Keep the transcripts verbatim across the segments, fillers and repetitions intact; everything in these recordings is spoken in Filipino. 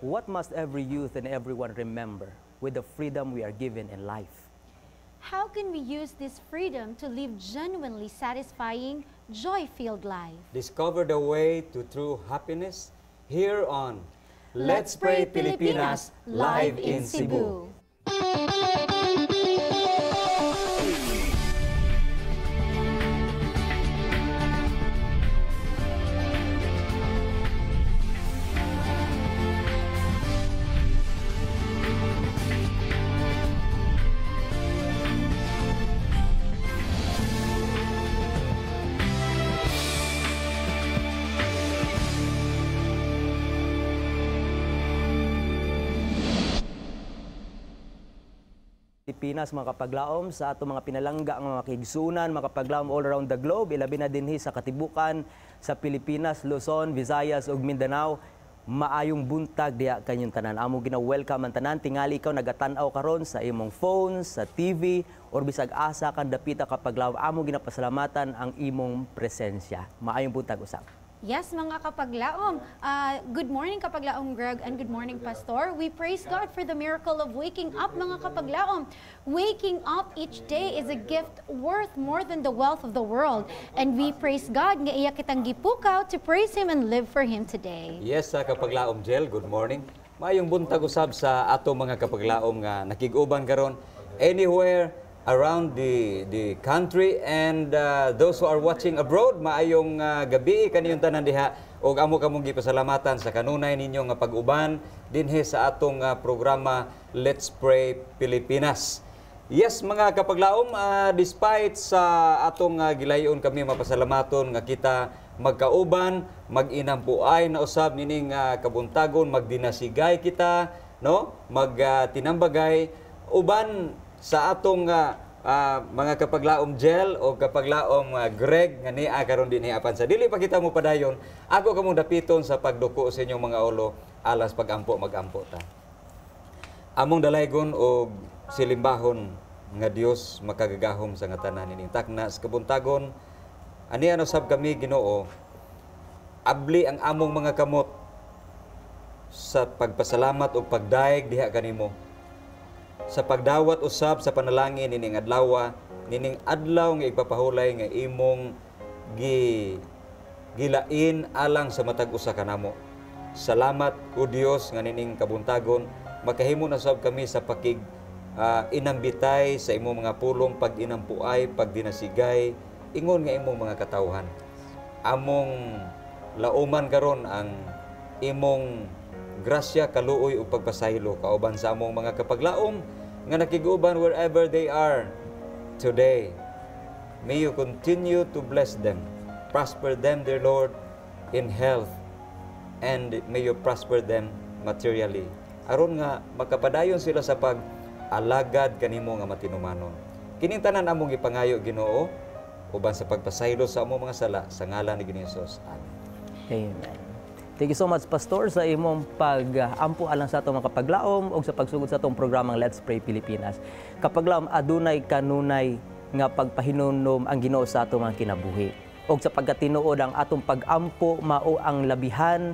What must every youth and everyone remember with the freedom we are given in life? How can we use this freedom to live genuinely satisfying, joy-filled life? Discover the way to true happiness here on Let's Pray Pilipinas, live in Cebu. Pilipinas, mga kapaglaom, sa ato mga pinalangga ang mga kaigsunan, mga kapaglaom all around the globe, ilabi na dinhi sa katibukan sa Pilipinas, Luzon, Visayas ug Mindanao. Maayong buntag diha kanyong tanan. Amo gina-welcome ang tanan, tingali ikaw nagatan-aw karon sa imong phone, sa T V or bisag asa kan dapita kapaglaom. Amo ginapasalamatan ang imong presensya. Maayong buntag usab. Yes, mga kapaglaom. Uh, good morning, kapaglaom Greg, and good morning, Pastor. We praise God for the miracle of waking up, mga kapaglaom. Waking up each day is a gift worth more than the wealth of the world. And we praise God nga iya kitang gipukaw to praise Him and live for Him today. Yes, sa kapaglaom Jel, good morning. Mayong buntag usab sa ato mga kapaglaom nga nakig-uban karon anywhere around the the country, and uh, those who are watching abroad, maayong uh, gabi kaniyong tanan diha, ug amo kamong gipasalamatan sa kanunay ninyo nga pag-uban dinhi sa atong uh, programa Let's Pray Pilipinas. Yes, mga kapaglaom, uh, despite sa atong uh, gilayon kami mapasalamaton nga kita magkauban, mag-inampuay na usab nining uh, kabuntagon, magdinasigay kita, no? Mag-tinambagay uh, uban sa atong uh, uh, mga kapaglaom Jel o kapaglaom uh, Greg nga niya karon din apan sa dili pa kita mo padayon, ako kamong dapiton sa pagduko sa inyong mga ulo alas pagampo magampo ta. Among dalaygon og silimbahon nga Dios makagagahom sa nga tanan nining takna sa kabuntagon. Ani ano sab kami Ginoo, abli ang among mga kamot sa pagpasalamat o pagdaig diha kanimo, sa pagdawat usab sa panalangin nining adlaw, nining adlaw nga igpapahulay nga imong gi gilain alang sa matag usa kanamo. Salamat o Dios nga nining kabuntagon makahimo na sab kami sa pakig uh, inambitay sa imong mga pulong, pag-inampuay, pagdinasigay ingon nga imong mga katawhan. Among lauman karon ang imong grasya, kaluoy ug pagpasaylo kauban sa among mga kapaglaom nga nakiguban wherever they are today. May you continue to bless them, prosper them, dear Lord, in health, and may you prosper them materially, aron nga makapadayon sila sa pag-alagad kanimo nga matinumanon. Kining tanan among ipangayo Ginoo uban sa pagpasaylo sa among mga sala sa ngalan ni Ginoong Hesus. Amen. Amen. Thank you so much, Pastor, sa imong pag-ampo alang sa atong mga kapaglaom o sa pagsugod sa atong programang Let's Pray Pilipinas. Kapaglaom, adunay kanunay nga pagpahinunom ang Ginoo sa atong mga kinabuhi. O sa pagkatinuod ang atong pag-ampo mao ang labihan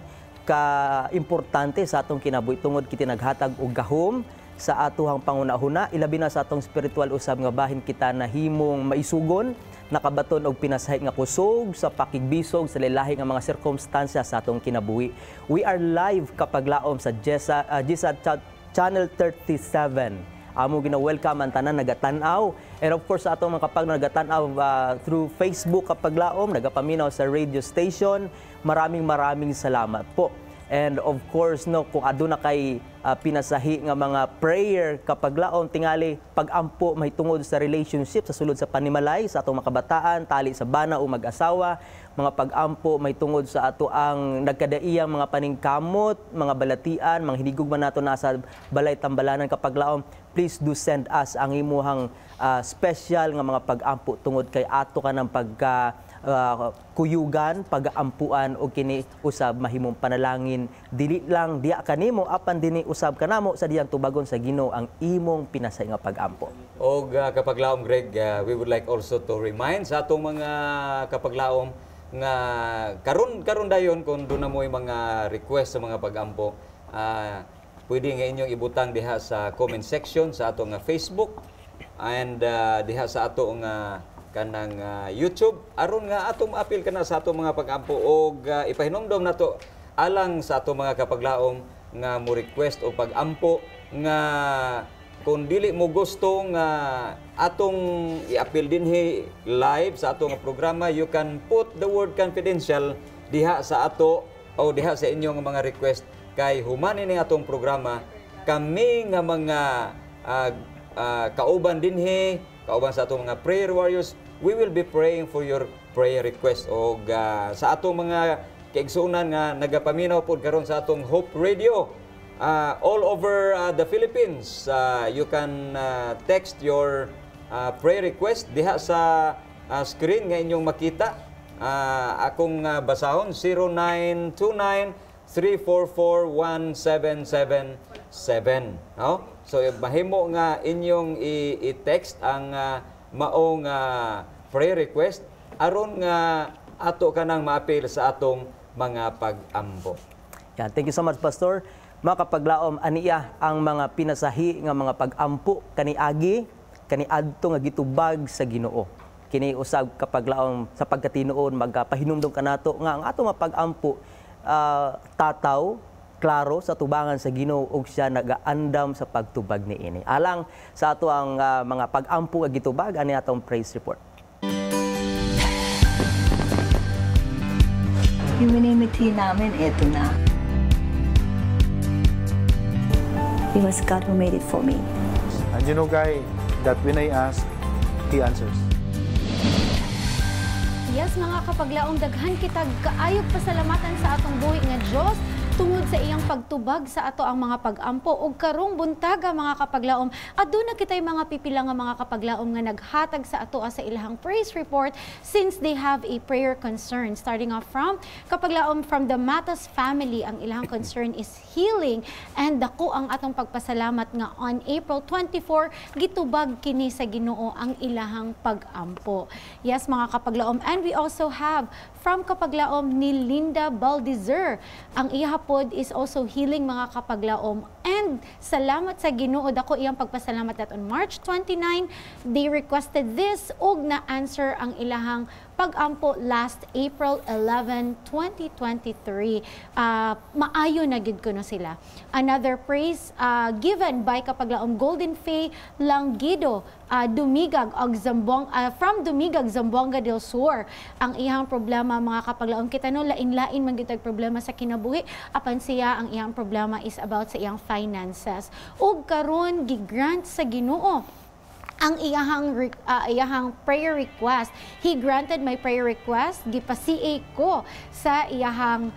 ka importante sa atong kinabuhi tungod kiti naghatag og gahom sa atuhang pangunahuna, ilabi na sa atong spiritual usab nga bahin kita nahimong maisugon, nakabaton og pinasahi nga kusog sa pakigbisog sa lilahi nga mga sirkumstansya sa atong kinabuhi. We are live kapaglaom sa Jesa, uh, Jesa Channel thirty-seven. Amo gina-welcome ang tanan nagatan-aw. And of course sa atong mga kapag nagatan-aw uh, through Facebook kapaglaom, nagapaminaw sa radio station. Maraming maraming salamat po. And of course, no, kung aduna kay uh, pinasahi nga mga prayer kapaglaom tingali pag-ampo mahitungod sa relationship sa sulod sa panimalay sa atong makabataan, tali sa bana o mag-asawa, mga pag-ampo mahitungod sa ato ang nagkadaiyang mga paningkamot, mga balatian, mga hinigugman nato nasa balay tambalanan kapaglaom. Please do send us ang imuhang uh, special nga mga pag-ampo tungod kay ato ka ng pagka Uh, kuyugan, pag-aampuan o kini usab mahimong panalangin dili lang diya kanimo apan dinhi usab kanamo sa diyang tubagon sa Ginoo ang imong pinasay nga pag-ampo. Og uh, kapaglaom Greg, uh, we would like also to remind sa atong mga kapaglaom nga karon karon dayon kung doon na mo mga request sa mga pag-ampo, uh, pwede nga inyong ibutang diha sa comment section sa atong nga Facebook and uh, diha sa atong nga kanang uh, YouTube aron nga atong apil kana sa atong mga pag-ampo og uh, ipahinomdom nato alang sa atong mga kapaglaom nga mo request o pag-ampo nga kung dili mo gusto nga atong i-appeal dinhi live sa atong programa, you can put the word confidential diha sa ato o diha sa inyong mga request kay human ini atong programa kami nga mga uh, uh, kauban dinhi, kauban sa atong mga prayer warriors, we will be praying for your prayer request o uh, sa atong mga kaigsunan nga nagapaminaw pod karon sa atong Hope Radio. Uh, all over uh, the Philippines, uh, you can uh, text your uh, prayer request diha sa uh, screen nga inyong makita. Uh, akong uh, basahon zero nine two nine three four four one seven seven seven. No? So mahimo nga inyong i-text ang uh, maong uh, prayer request aron nga ato kanang maapil sa atong mga pag-ampo. Yan, thank you so much, Pastor. Mga kapaglaom, aniya ang mga pinasahi nga mga pag-ampo kaniagi, kaniadto nga gitubag sa Ginoo. Kini usab kapaglaom sa pagkatinuon magpahinumdom kanato nga ang ato nga pag-ampo uh, tataw klaro sa tubangan sa Ginoo ug siya nagaandam sa pagtubag niini. Alang sa ato ang uh, mga pag-ampo nga gitubag ani atong praise report. Humanity namin eto na. It was God who made it for me. And you know, Guy, that when I ask, He answers. Yes, mga kapaglaong daghan kitag kaayog pasalamatan sa atong buhi nga Dios tungod sa iyang pagtubag sa ato ang mga pag-ampo ug karong buntaga mga kapaglaom aduna kitay mga pipila nga mga kapaglaom nga naghatag sa ato sa ilahang praise report since they have a prayer concern. Starting off from kapaglaom from the Matas family, ang ilahang concern is healing and dako ang atong pagpasalamat nga on April twenty-fourth gitubag kini sa Ginoo ang ilahang pag-ampo. Yes mga kapaglaom, and we also have from kapaglaom ni Linda Baldizer, ang iha pod is also healing mga kapaglaom. And salamat sa Ginoo dako iyang pagpasalamat that on March twenty-ninth they requested this ug na answer ang ilahang pag-ampo last April eleventh twenty twenty-three. Uh, maayo na gid kuno sila. Another praise uh, given by kapaglaom Golden Faye Langido, uh, Dumigag og Zambong uh, from Dumigag, Zamboanga del Sur. Ang iyang problema mga kapaglaom kita no lain-lain man gitag problema sa kinabuhi apan siya ang iyang problema is about sa iyang finances. Ug karon gigrant sa Ginoo ang iyahang uh, iyahang prayer request. He granted my prayer request. Gipasi ko sa iyahang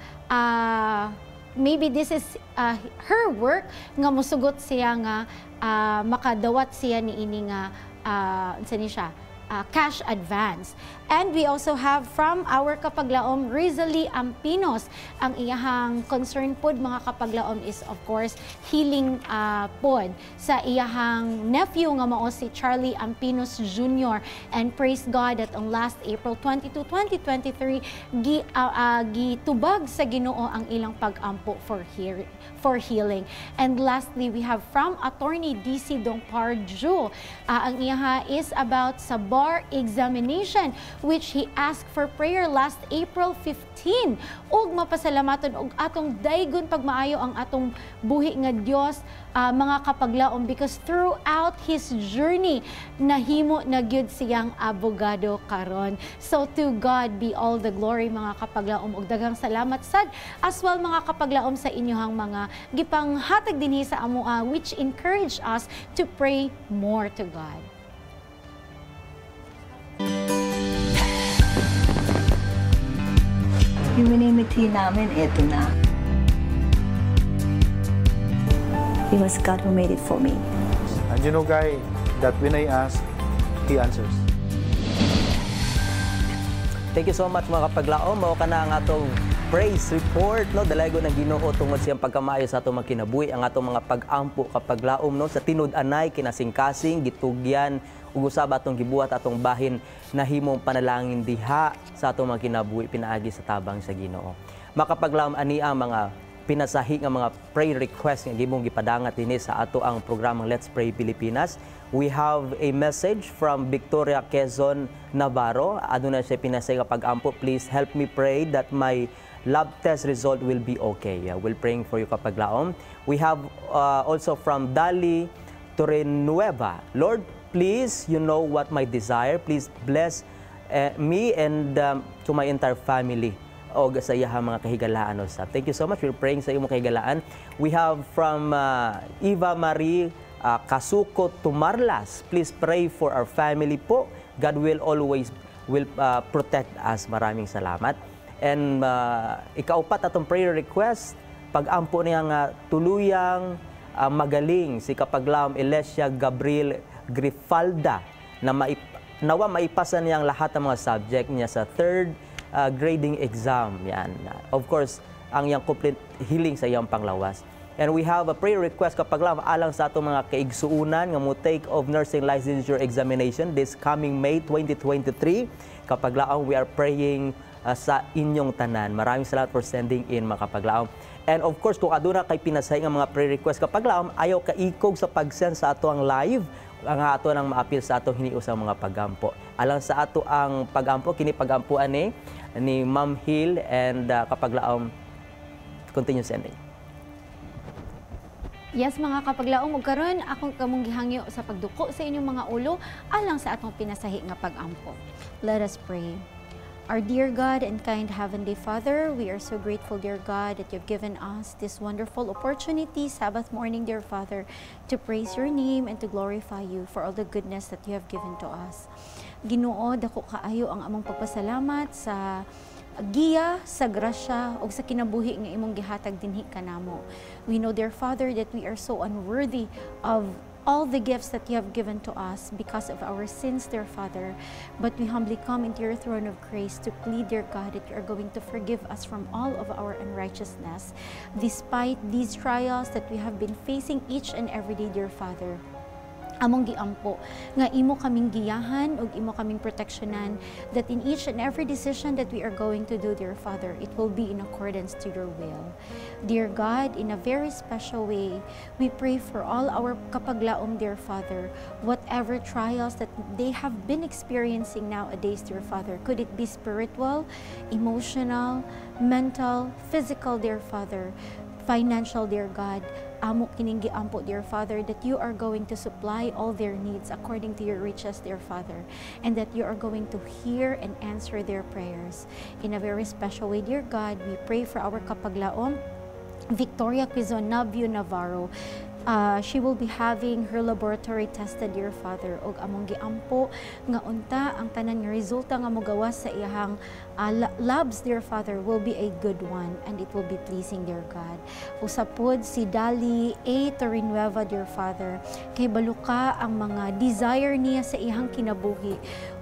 uh, maybe this is uh, her work nga musugot siya nga uh, makadawat siya ni ini nga uh, unsa ni siya uh, cash advance. And we also have from our kapaglaom Rizali Ampinos, ang iyahang concern pod mga kapaglaom is of course healing uh, pod sa iyahang nephew nga mao si Charlie Ampinos Junior And praise God that on last April twenty-second twenty twenty-three gi uh, uh, gitubag sa Ginoo ang ilang pag-ampo for hearing for healing. And lastly, we have from attorney D C Dongparjo, uh, ang iyaha is about sa bar examination which he asked for prayer last April fifteenth. Og mapasalamaton og atong daygon pagmaayo ang atong buhi nga Dios uh, mga kapaglaom because throughout his journey nahimo na gyud siyang abogado karon. So to God be all the glory mga kapaglaom og daghang salamat sad as well mga kapaglaom sa inyohang mga gipanghatag dinhi sa amo uh, which encourage us to pray more to God. Humanity namin eto na. It was God who made it for me. And you know, Guy, that when I ask, He answers. Thank you so much mga kapaglaom. Mao kana ang atong praise report no dalaygo ng Ginoo tungod siyang pagkamaayo sa atong mga kinabuhi, ang atong mga pag-ampo kapaglaom no sa tinud-anay kinasing-kasing gitugyan ug usab atong gibuhat atong bahin nahimong panalangin diha sa atong mga kinabuhi pinaagi sa tabang sa Ginoo. Makapaglaom ani ang mga pinasahi nga mga prayer request nga gimong gipadangat dinhi sa ato ang programang Let's Pray Pilipinas. We have a message from Victoria Quezon Navarro. Aduna siya pinasay nga pag-ampo, please help me pray that my lab test result will be okay. Yeah, we'll praying for you kapaglaom. We have uh, also from Dali Torrenueva. Lord, please, you know what my desire. Please bless uh, me and um, to my entire family. O sa iyahang mga kahigalaan usab. Thank you so much. We're praying sa iyong mga kahigalaan. We have from uh, Eva Marie uh, Kasuko Tumarlas. Please pray for our family po. God will always will uh, protect us. Maraming salamat. And uh, ikaupat atong prayer request, pag-ampo niya nga tuluyang uh, magaling si kapaglaom Elesia Gabriel Grifalda na maip, nawa maipasa niyang lahat ng mga subject niya sa third Uh, grading exam. Yan. Of course, ang yang complete healing sa iyang panglawas. And we have a prayer request kapag lang alang sa atong mga kaigsuunan nga mo take of nursing licensure examination this coming May twenty twenty-three. Kapag lang we are praying uh, sa inyong tanan. Maraming salamat for sending in mga kapaglaom. And of course, kung aduna kay pinasay nga mga prayer request kapag lang ayaw kaikog sa pag-send sa ato ang live, ang ato nang maapil sa ato hiniusang mga pagampo. Alang sa ato ang pagampo, kini pagampuan ni ni Ma'am Hill and uh, kapaglaom continue sending. Yes, mga kapaglaom, ug karon akong kamong gihangyo sa pagduko sa inyong mga ulo alang sa atong pinasahi nga pagampo. Let us pray. Our dear God and kind Heavenly Father, we are so grateful, dear God, that you've given us this wonderful opportunity, Sabbath morning, dear Father, to praise your name and to glorify you for all the goodness that you have given to us. Ginoo, dako kaayo ang among pagpasalamat sa giya, sa grasya, o sa kinabuhi nga imong gihatag dinhi kanamo. We know, dear Father, that we are so unworthy of all the gifts that you have given to us because of our sins, dear Father. But we humbly come into your throne of grace to plead, dear God, that you are going to forgive us from all of our unrighteousness, despite these trials that we have been facing each and every day, dear Father. Among giampo nga imo kaming giyahan ug imo kaming proteksyonan, that in each and every decision that we are going to do, dear Father, it will be in accordance to your will. Dear God, in a very special way, we pray for all our kapaglaom, dear Father, whatever trials that they have been experiencing nowadays, dear Father, could it be spiritual, emotional, mental, physical, dear Father, financial, dear God, amo kining giampo, dear Father, that you are going to supply all their needs according to your riches, dear Father, and that you are going to hear and answer their prayers. In a very special way, dear God, we pray for our kapaglaom, Victoria Quezon Navarro. Uh, she will be having her laboratory tested, dear Father, og among giampo nga unta ang tanan nga resulta nga mogawas sa iyang uh, labs, dear Father, will be a good one and it will be pleasing, dear God. Usapod si Dali A. Torrenueva, dear Father, kay baluka ang mga desire niya sa iyang kinabuhi.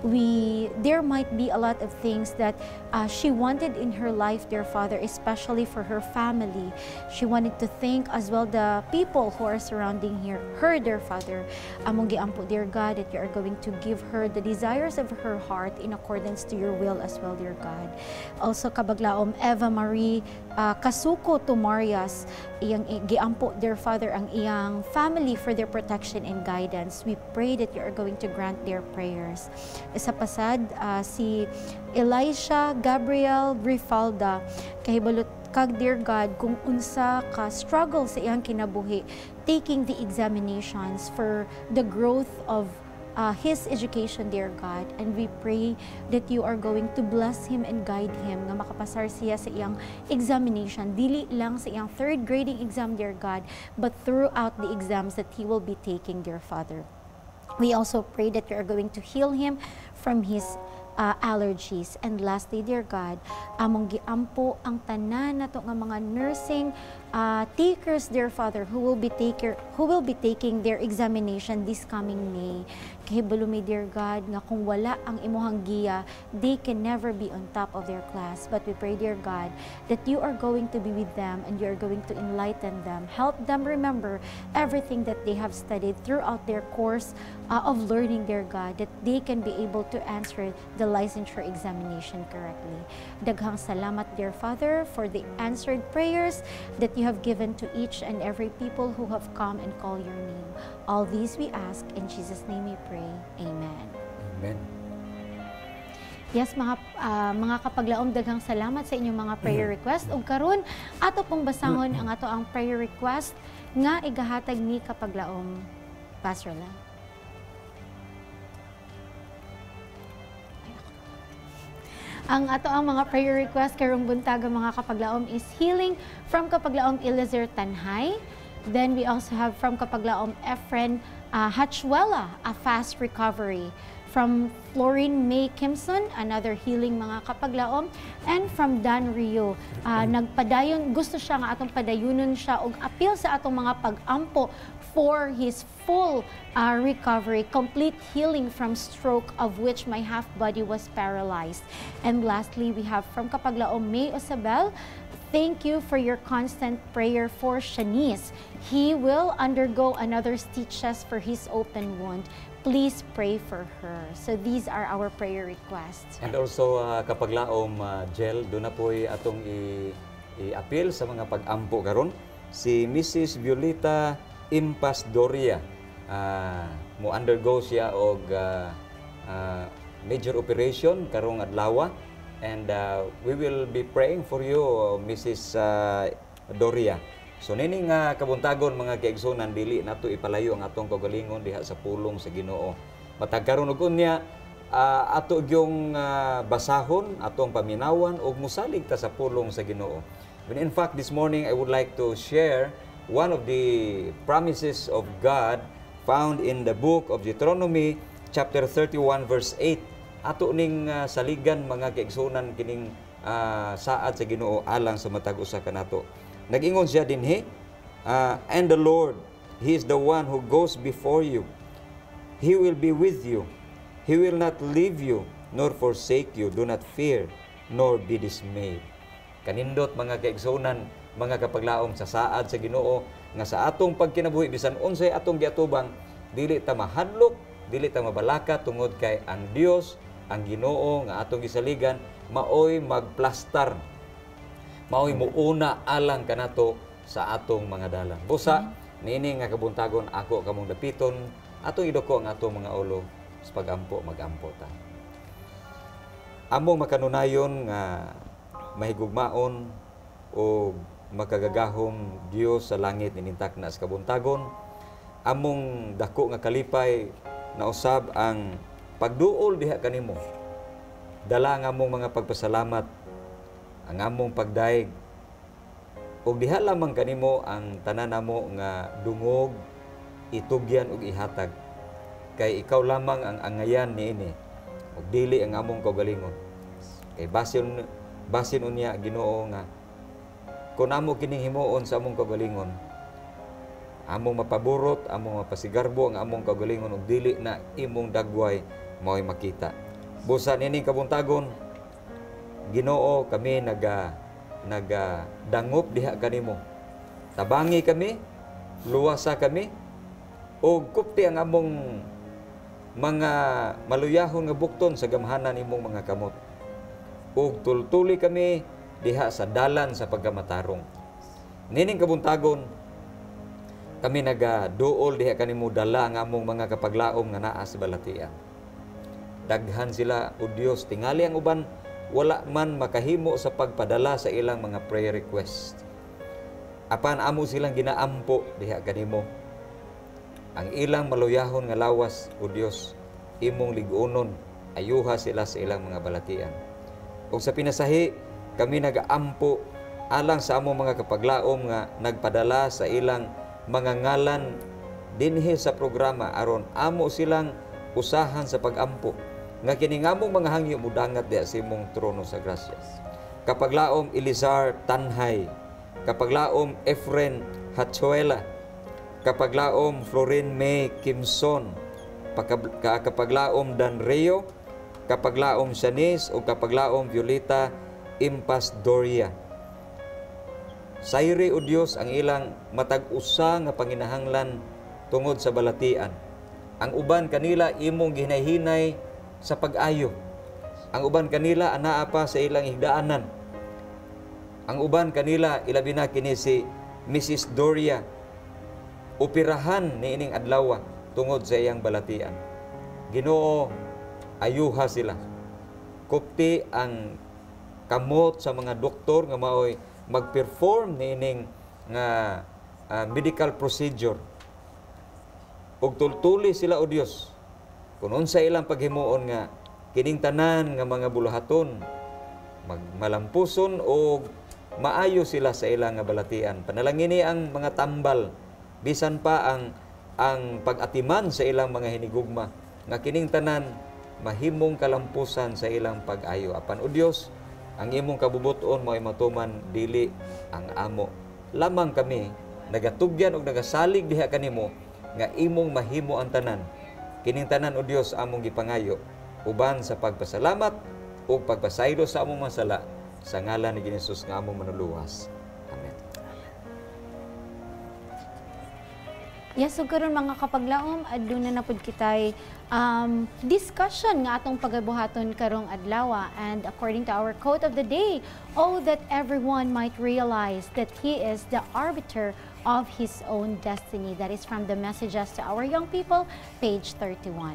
We, there might be a lot of things that uh, she wanted in her life, dear Father, especially for her family. She wanted to thank as well the people who are surrounding here, her, dear Father. Among giampo, dear God, that you are going to give her the desires of her heart in accordance to your will as well, dear God. Also, kabaglaom Eva Marie uh, Kasuko Tumarias, iyang giampo, dear Father, ang iyang family for their protection and guidance. We pray that you are going to grant their prayers. Isa pasad, uh, si Elisha Gabriel Grifalda, kahibalot kag, dear God, kung unsa ka struggle sa iyang kinabuhi, taking the examinations for the growth of uh, his education, dear God. And we pray that you are going to bless him and guide him, nga makapasar siya sa iyang examination, dili lang sa iyang third grading exam, dear God, but throughout the exams that he will be taking, dear Father. We also pray that you are going to heal him from his Uh, allergies. And lastly, dear God, among giampo ang tanan nato nga mga nursing uh, takers, dear Father, who will be taker who will be taking their examination this coming May. Kahibalo may dear God, nga kung wala ang imuhang giya, they can never be on top of their class. But we pray, dear God, that you are going to be with them and you are going to enlighten them. Help them remember everything that they have studied throughout their course uh, of learning, dear God, that they can be able to answer the licensure examination correctly. Daghang salamat, dear Father, for the answered prayers that you have given to each and every people who have come and call your name. All these we ask, in Jesus' name we pray. Amen. Amen. Yes, mga uh, mga kapaglaom, daghang salamat sa inyong mga prayer request. Ug karon ato pong basahon ang ato ang prayer request nga igahatag ni kapaglaom Pastor Lang. Ang ato ang mga prayer request karong buntag mga kapaglaom is healing from kapaglaom Eliezer Tanhay. Then we also have from kapaglaom Efren uh, Hatchwella, a fast recovery. From Florine May Kimson, another healing mga kapaglaom. And from Dan Rio, uh, nagpadayon, gusto siya nga atong padayunon siya og appeal sa atong mga pag-ampo for his full uh, recovery, complete healing from stroke of which my half body was paralyzed. And lastly, we have from kapaglaom May Osabel, thank you for your constant prayer for Shanice. He will undergo another stitches for his open wound. Please pray for her. So these are our prayer requests. And also, uh, kapag laom, uh, Jel, doon na po'y atong i-appeal sa mga pag-ampo karon. Si Missus Violeta Impas Doria, uh, mo undergo siya og uh, uh, major operation karong adlaw. And uh, we will be praying for you, Missus Uh, Doria. So nini nga kabuntagon mga kaigsunan, dili nato ipalayo ang atong kagalingon diha sa pulong sa Ginoo. Matag karon ug unya uh, ato gyung uh, basahon, atong paminawan ug musalig ta sa pulong sa Ginoo. When in fact this morning I would like to share one of the promises of God found in the book of Deuteronomy chapter thirty-one verse eight. Ato ning uh, saligan mga kaigsunan kining uh, saad sa Ginoo alang sa matag usa kanato. Nag-ingon siya dinhi, uh, and the Lord, He is the one who goes before you. He will be with you. He will not leave you nor forsake you. Do not fear nor be dismayed. Kanindot mga kaigsunan, mga kapaglaom sa saad sa Ginoo nga sa atong pagkinabuhi bisan unsay atong giatubang, dili ta mahadlok, dili ta mabalaka tungod kay ang Dios, ang Ginoo nga atong gisaligan maoy magplastar, maoy muuna alang kanato sa atong mga dalan. Busa nini nga kabuntagon ako kamong dapiton atong idoko ang atong mga ulo sa pagampo magampo ta. Among makanunayon nga mahigugmaon o makagagahom Dios sa langit ninintak na sa kabuntagon, among dako nga kalipay na usab ang pagduol diha kanimo. Dala nga among mga pagpasalamat, ang among pagdaig, ug diha lamang kanimo ang tanan namo nga dungog, itugyan ug ihatag. Kay ikaw lamang ang angayan niini, ug dili ang among kaugalingon. Kay basin basin unya Ginoo nga kun amo kining himuon sa among kaugalingon, among mapaburot, among mapasigarbo ang among kaugalingon ug dili na imong dagway mao'y makita. Busa nining kabuntagon, Ginoo, kami naga naga dangop diha kanimo. Tabangi kami, luwasa kami, ug kupti ang among mga maluyahon nga bukton sa gamhanan nimong mga kamot. Ug tultuli kami diha sa dalan sa pagkamatarong. Nining kabuntagon, kami naga duol diha kanimo dala ang among mga kapaglaom nga naa sa balatian. Daghan sila o Dios, tingali ang uban wala man makahimo sa pagpadala sa ilang mga prayer request. Apan amo silang ginaampo diha kanimo. Ang ilang maluyahon nga lawas o Dios, imong ligunon, ayuha sila sa ilang mga balatian. Ug sa pinasahi, kami nagaampo alang sa among mga kapaglaom nga nagpadala sa ilang mga ngalan dinhi sa programa aron amo silang usahan sa pagampo nga kining among mga hangyo mudangat diha sa imong trono sa grasya. Kapaglaom Eliezer Tanhay, kapaglaom Efren Hatchwella, kapaglaom Florine May Kimson, Pakab- ka- kapaglaom Dan Rio, kapaglaom Shanice o kapaglaom Violeta Impasdoria. Sayri o Dios ang ilang matag-usa nga panginahanglan tungod sa balatian. Ang uban kanila imong ginahinay sa pag-ayo. Ang uban kanila anaa pa sa ilang higdaanan. Ang uban kanila ilabi na kini si Missus Doria. Operahan niining adlaw tungod sa iyang balatian. Ginoo, ayuha sila. Kupti ang kamot sa mga doktor nga maoy mag-perform niining nga uh, medical procedure. Ug tultuli sila o Dios kung unsa ilang paghimuon nga kining tanan nga mga bulahaton magmalampuson o maayo sila sa ilang nga balatian. Panalangini ang mga tambal bisan pa ang ang pag-atiman sa ilang mga hinigugma nga kining tanan mahimong kalampusan sa ilang pag-ayo. Apan o Dios, ang imong kabubuton mo ay matuman dili ang amo. Lamang kami nagatugyan og nagasalig diha kanimo nga imong mahimo ang tanan. Kining tanan o Dios among gipangayo uban sa pagpasalamat o pagpasaylo sa among masala sa ngalan ni Jesus nga among manuluwas. Amen. Yes, so karon mga kapaglaom, aduna na pud kitay um, discussion nga atong pagabuhaton karong adlaw. And according to our quote of the day, oh, that everyone might realize that He is the arbiter of his own destiny. That is from the Messages to Our Young People, page thirty-one.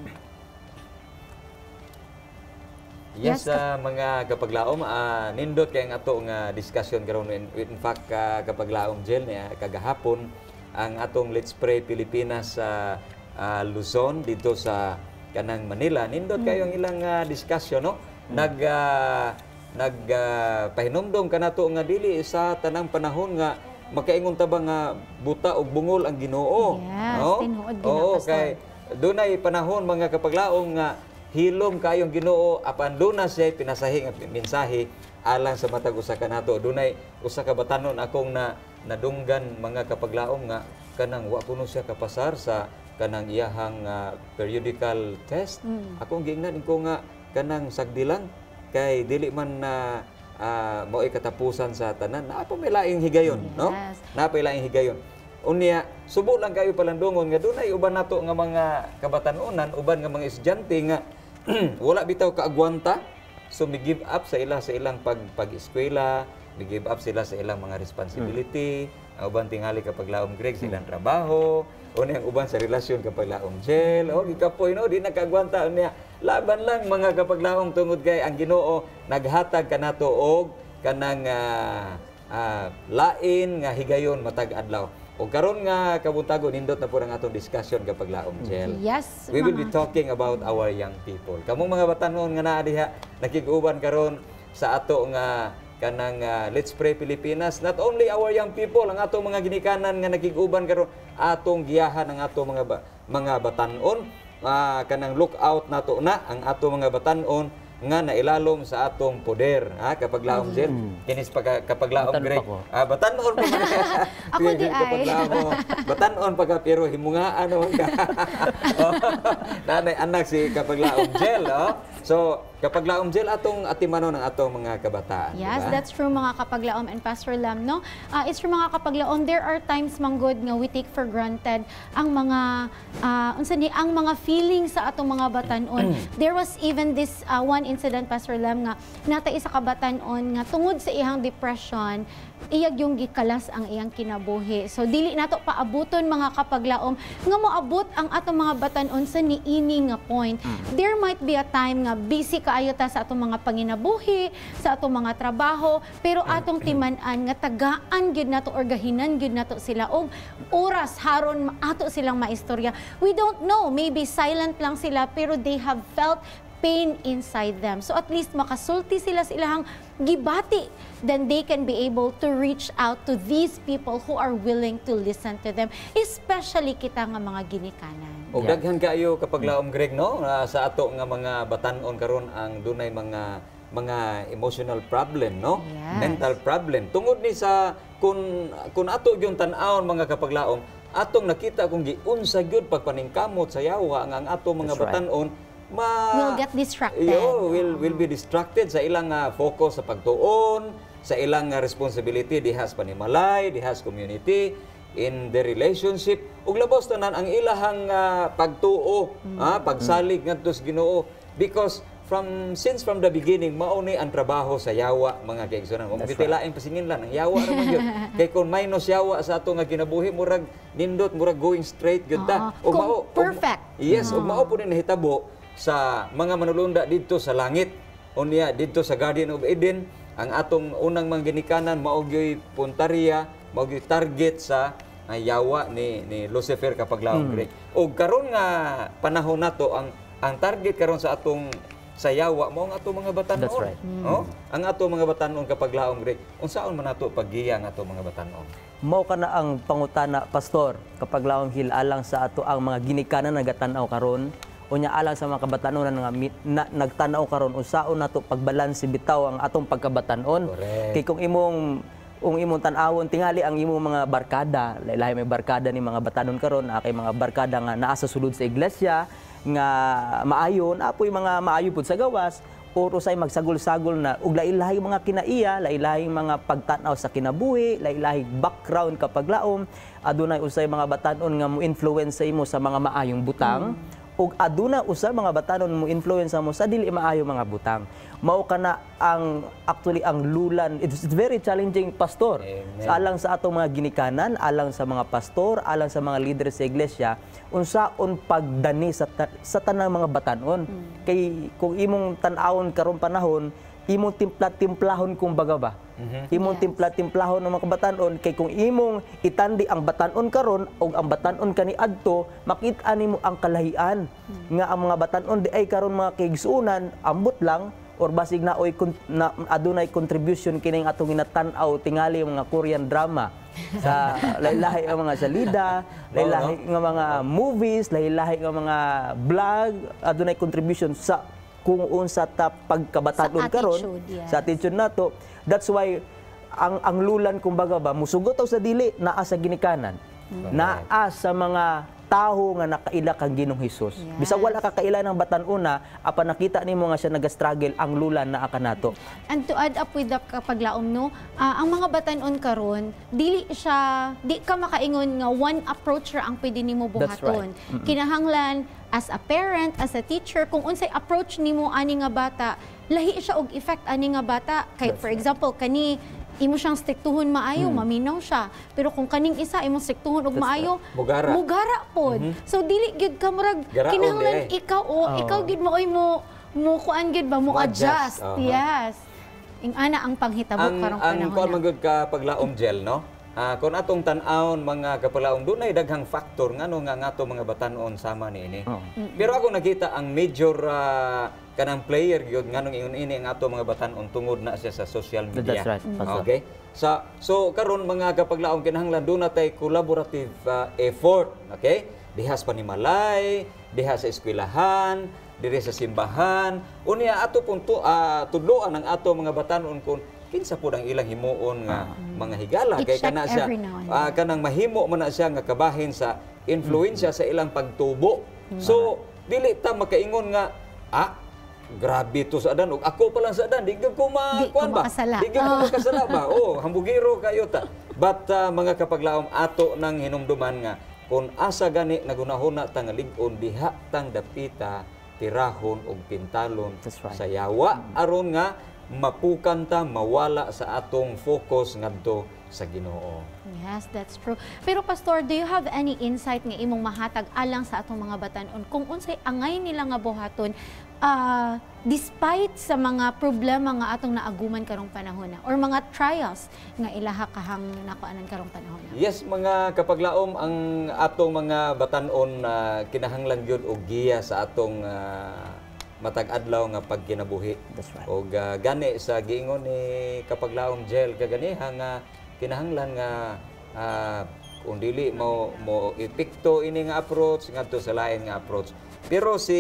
Yes, Yes, sa mga kapaglaom, uh, nindot kay ang ato nga discussion karon. In, in fact, uh, kapaglaom Jill niya kagahapon ang atong Let's Pray Pilipinas sa uh, Luzon dito sa kanang Manila. Nindot kayo ang ilang uh, discussion, no? Nag uh, nag uh, pahinumdom kanato nga dili sa tanang panahon nga makaingon ta ba nga buta og bungol ang Ginoo. Yes, no? tinuod gina, Oo, Pastor. kay dunay panahon mga kapaglaom nga hilom kayong Ginoo apan lunas siya pinasahi nga mensahe alang sa matag usa kanato. Dunay usa ka batanon akong na nadunggan mga kapaglaom nga kanang wa kuno siya kapasar sa kanang iyahang uh, periodical test. Mm. Akong giingnan ko nga kanang sagdilang kay dili man na uh, mao'y katapusan sa tanan. Naa pa may laing higayon, no? Yes. Naa pa may laing higayon. Unya, subo lang kayo palandungon nga dunay uban nato nga mga kabatanunan, uban nga mga estudyante nga wala bitaw kaagwanta. So mi give up sa ila sa ilang pag pag-eskwela, mi give up sila sa ilang mga responsibility. Ang uban tingali kapag laom Greg silang trabaho, o ang uban sa relasyon kapag laom Jel, o gikapoy no di nakaagwanta niya. Laban lang mga kapag laom tungod kay ang Ginoo naghatag kanato og kanang uh, uh, lain nga higayon matag adlaw. O karon nga kabuntagon nindot na po ang atong discussion kapag laom Jel. Yes, We will be mga- talking about our young people. Kamong mga batanon nga naa diha nakig-uban karon sa ato nga kanang uh, Let's Pray Pilipinas. Not only our young people, ang atong mga ginikanan nga nakig-uban karon atong giyahan ang atong mga ba, mga batanon. Uh, kanang look out nato na ang atong mga batanon nga nailalom sa atong poder, ha, kapag laom Jel. Kinis pa kapag laom Batan Greg. pa ko. Ah, batanon pa. Ako di ay. Kapag laom mo, batanon pa ka pero himungaan naman ka. Oh, nanay anak si kapag laom Jel, oh. So, kapag laom Jel atong atimanon ang atong mga kabataan, Yes, diba? that's true mga kapaglaom and Pastor Lam, no? Uh, it's true mga kapaglaom, there are times manggod nga we take for granted ang mga uh, unsa ni ang mga feelings sa atong mga batanon. There was even this uh, one incident, Pastor Lam, nga natay isa ka batanon nga tungod sa iyang depression, iyag yung gikalas ang iyang kinabuhi. So dili nato paabuton mga kapaglaom nga moabot ang atong mga batanon sa niini nga point. There might be a time nga busy kaayo ta sa atong mga panginabuhi, sa atong mga trabaho, pero atong timan-an nga tagaan gyud nato or gahinan gyud nato sila og oras haron ma- ato silang maistorya. We don't know, maybe silent lang sila pero they have felt pain inside them. So at least makasulti sila sa ilahang gibati, then they can be able to reach out to these people who are willing to listen to them, especially kita nga mga ginikanan. Og Yeah. daghan kayo kapag laom Greg, no? Ah, sa ato nga mga batanon karon ang dunay mga mga emotional problem, no? Yes. Mental problem. Tungod ni sa kun kun ato yung tan-awon mga kapaglaom, atong nakita kung giunsa gyud pagpaningkamot sa yawa nga ang atong mga That's right. batan-on ma Will get distracted. Yo, will will be distracted sa ilang uh, focus sa pagtuon, sa ilang uh, responsibility diha sa panimalay, diha sa community, in the relationship, ug labos tanan ang ilahang uh, pagtuo, Mm. ah, pagsalig ngadto sa Ginoo, because from since from the beginning mao ni ang trabaho sa yawa, mga kaigsunan. Kung That's bitilaing pasinginlan ang yawa ra man gyud. Kay kun minus yawa sa ato nga kinabuhi murag nindot murag going straight gyud ta. Oo. Ug Kung mao- ug- perfect. Yes, ug mao po ni nahitabo sa mga manulunda dito sa langit. Unya dito sa Garden of Eden, ang atong unang mga ginikanan mao gyoy puntarya, mao gyoy target sa ah, yawa ni ni Lucifer kapag laong Greek. Ug karon nga panahon nato ang ang target karon sa atong sa yawa mao ang atong mga batanon. That's right. Oh, ang atong mga batanon kapag laong Greek. Unsaon man nato paggiya ang atong mga batanon? Mao kana ang pangutana, pastor, kapag laong hilalang sa ato ang mga ginikanan nagatan-aw karon, unya alang sa mga kabatanon nga mi- na, nagtan-aw karon unsaon nato pagbalanse bitaw ang atong pagkabatanon. Correct. Kay kung imong kung imong tan-awon tingali ang imong mga barkada, lahi may barkada ni mga batanon karon, akay mga barkada nga naa sa sulod sa iglesia nga maayon, apoy mga maayo pud sa gawas, puro say magsagol-sagol na ug lain-lahi mga kinaiya, lain-lahi mga pagtan-aw sa kinabuhi, lain-lahi background kapag laom, adunay usay mga batanon nga mo influence sa imo sa mga maayong butang. Ug aduna usa mga batanon mo influence mo sa dili maayo mga butang. Mao kana ang actually ang lulan, it's very challenging, pastor. Amen. Sa alang sa atong mga ginikanan, alang sa mga pastor, alang sa mga leader sa iglesia, unsaon pagdani sa ta- sa tanang mga batanon. Kay kung imong tan-awon karon panahon, imong timpla-timplahon kumbaga ba. Imong Yes. timpla-timplahon ng mga batanon, kay kung imong itandi ang batanon karon o ang batanon kani adto, makita nimo ang kalahian nga ang mga batanon di ay karon mga kaigsuunan ambot lang or basig na oy kon- na adunay contribution kining atong ginatan-aw tingali yung mga Korean drama sa lahi-lahi nga mga salida, lahi-lahi nga mga movies, lahi-lahi nga mga vlog, adunay contribution sa kung unsa ta pagkabatanon Sa karon attitude, yes. sa attitude nato. That's why ang ang lulan kumbaga ba musugot sa dili naa sa ginikanan, naa sa mga taho nga nakaila kang Ginoong Hesus. Yes. Bisag wala ka kaila ng batan-una, apan nakita nimo nga siya nag-struggle, ang lulan naa ka nato. And to add up with the kapaglaom no, ah, ang mga batanon karon dili siya di ka makaingon nga one approach ra ang pwede nimo That's buhaton. right. Kinahanglan as a parent, as a teacher, kung unsay approach nimo ani nga bata, lahi siya og effect ani nga bata. Kay for example kani imo siyang striktuhon maayo, maminaw siya. Pero kung kaning isa imong striktuhon og That's maayo, Mugara. mugara pod. So dili gyud ka murag Garaon kinahanglan di eh. ikaw o Oo. ikaw gyud mo oy mo mo kuan gyud ba mo Mo-adjust. adjust. Aha. Yes. Ing ana ang panghitabo ang karong ang panahon kuan na. magud ka paglaom gel no. Ah, kung atong tan-awon mga kapalaong dunay daghang factor ngano nga ngato mga batanon sama niini. Oo. Pero ako nakita ang major ah, kanang player gyud nganong ingon ini ang ato mga batanon tungod na siya sa social media. That's right, Pastor. Okay? Sa so karon mga kapaglaom kinahanglan do na tay collaborative ah, effort, okay? Diha sa panimalay, diha sa eskwelahan, diri sa simbahan, unya ato pun tu, ah, tudloan ang ato mga batanon kun kinsa pud ang ilang himuon nga mga higala kay I-check kana siya every now and ah, kanang mahimo man na siya nga kabahin sa influensya sa ilang pagtubo. So dili ta makaingon nga ah grabe to sa adan ug ako pa lang sa adan di gyud ko ma Di ko kuan ba makasala. di gyud ko Oh. makasala ba oh hambugiro kayo ta but ah, mga kapaglaom ato nang hinumduman nga kung asa gani nagunahuna ta nga lig-on diha tang dapita tirahon og pintalon That's right. sa yawa aron nga mapukan ta mawala sa atong focus ngadto sa Ginoo. Yes, that's true. Pero Pastor, do you have any insight nga imong mahatag alang sa atong mga batanon kung unsay angay nila nga buhaton ah, despite sa mga problema nga atong naaguman karong panahon na or mga trials nga ilaha kahang nakuanan karong panahon na? Yes, mga kapaglaom ang atong mga batanon na kinahanglan gyud og giya sa atong ah, matag adlaw nga pagkinabuhi. That's right. Og ah, gani sa giingon ni kapaglaom gel kaganiha nga kinahanglan nga ah, kung dili mo mo epekto ini nga approach ngadto sa lain nga approach. Pero si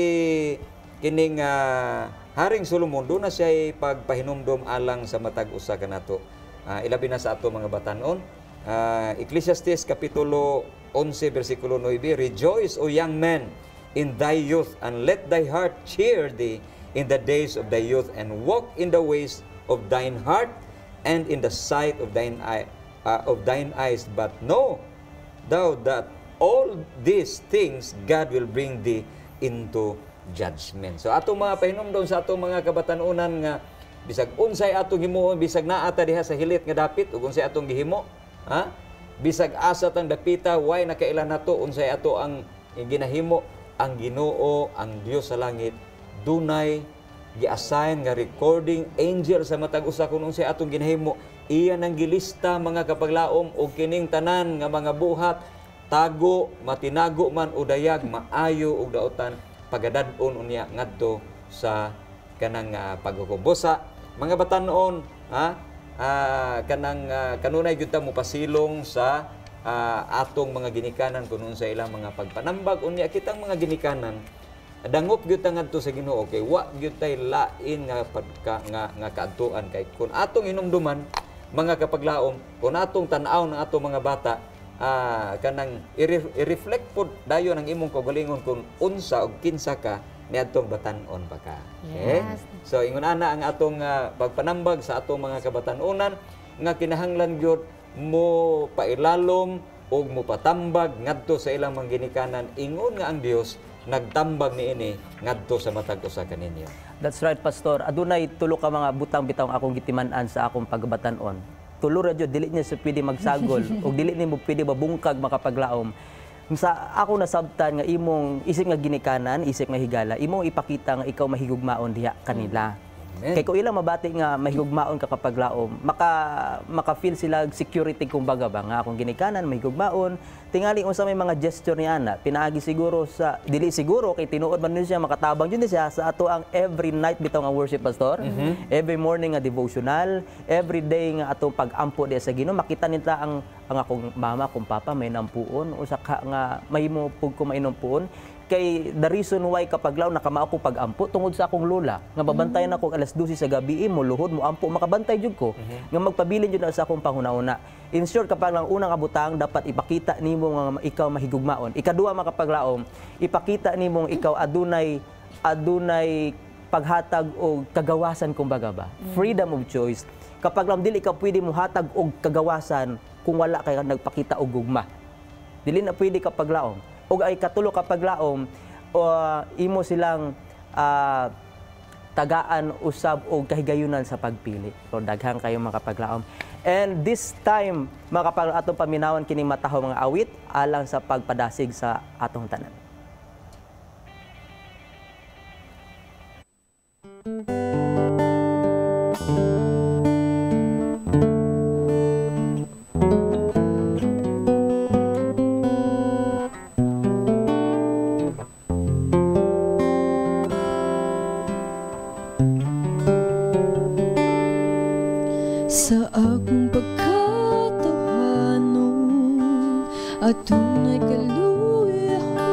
kining ah, Haring Solomon do na siya pagpahinumdom alang sa matag usa kanato. Ah, ilabi na sa ato mga batanon. Ah, Ecclesiastes kapitulo eleven, versikulo nine, Rejoice, O young man, in thy youth, and let thy heart cheer thee in the days of thy youth, and walk in the ways of thine heart, and in the sight of thine eye, uh, of thine eyes. But know thou that all these things God will bring thee into judgment. So atong mga pahinumdom sa atong mga kabatanunan nga bisag unsay atong himuon, bisag naata diha sa hilit nga dapit ug unsay atong gihimo, ha? Bisag asa tang dapita, way nakailan nato unsay ato ang ginahimo, ang Ginoo, ang Dios sa langit dunay gi-assign nga recording angel sa matag usa kun unsay atong ginahimo. Iya nang gilista mga kapaglaom og kining tanan nga mga buhat, tago, matinago man o dayag, maayo og daotan pagadad-on unya ngadto sa kanang uh, pagkukubosa. Mga batanon, ha? Uh, kanang uh, kanunay gyud ta mo pasilong sa uh, atong mga ginikanan kuno sa ilang mga pagpanambag unya kitang mga ginikanan dangop gyud ta ngadto sa Ginoo kay wa gyud tay lain nga pagka nga nga kaadtuan kay kun atong hinumduman mga kapaglaom kun atong tan-aw ng atong mga bata uh, kanang i-reflect pod dayon ang imong kaugalingon kun unsa og kinsa ka niadtong batan-on pa ka. Okay? Yes. So ingon ana ang atong uh, pagpanambag sa atong mga kabatan-onan nga kinahanglan gyud mo pailalom og mo patambag ngadto sa ilang mga ginikanan ingon nga ang Dios nagtambag niini ngadto sa matag usa kaninyo. That's right, Pastor. Adunay tulo ka mga butang bitaw akong gitiman-an sa akong pagbatan-on. Tulo ra jud dili niya sa pwede magsagol o dili ni mo pwede mabungkag makapaglaom. Sa ako nasabtan nga imong isip nga ginikanan, isip nga higala, imong ipakita nga ikaw mahigugmaon diha kanila. Amen. Kay kung ilang mabati nga mahigugmaon ka kapag laom, maka maka-feel sila security kumbaga ba nga akong ginikanan mahigugmaon, tingali unsa may mga gesture ni ana, pinaagi siguro sa dili siguro kay tinuod man niya makatabang jud siya sa ato ang every night bitaw nga worship, Pastor. Mm-hmm. Every morning nga devotional, every day nga ato pag-ampo diha sa Ginoo, makita nila ang ang akong mama, akong papa may nampuon usa ka nga mahimo pug ko mainompuon. Kay the reason why kapag law nakamao ko pag-ampo tungod sa akong lola nga babantayan ako alas dose sa gabi mo luhod mo ampo makabantay jud ko mm-hmm. nga magpabilin jud na sa akong panghuna-una. In short, kapag lang unang abutang dapat ipakita nimo nga ikaw mahigugmaon. Ikaduha makapaglaom, ipakita nimo ikaw adunay adunay paghatag og kagawasan kumbaga ba. Mm-hmm. Freedom of choice. Kapag lang dili ka pwede mo hatag og kagawasan kung wala kay nagpakita og gugma. Dili na pwede kapag laom. O ay katulo kapag laom, uh, imo silang uh, tagaan usab o kahigayunan sa pagpili. So daghang kayo mga kapaglaom. And this time, mga kapag atong paminawan kining mataho mga awit alang sa pagpadasig sa atong tanan. Sa akong pagkatawhanon at tunay kaluyahan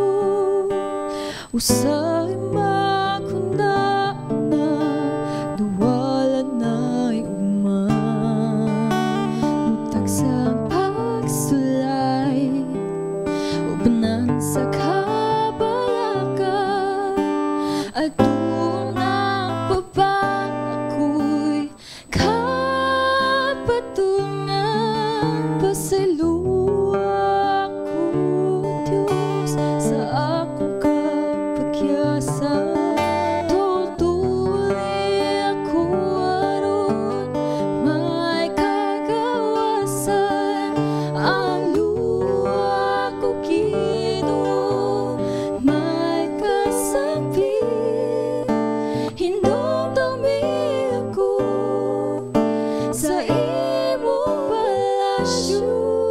usay makuna na duwala na'y ugman mutag sa pagsulay ubanan sa kabalakan at tunang pabang ako'y patungan pasaluwa ko Diyos sa akong kapagyasan tutuli ako aron may kagawasan ang luwa ko Ginoo may kasapi hinumdumi ako sa imong palasyo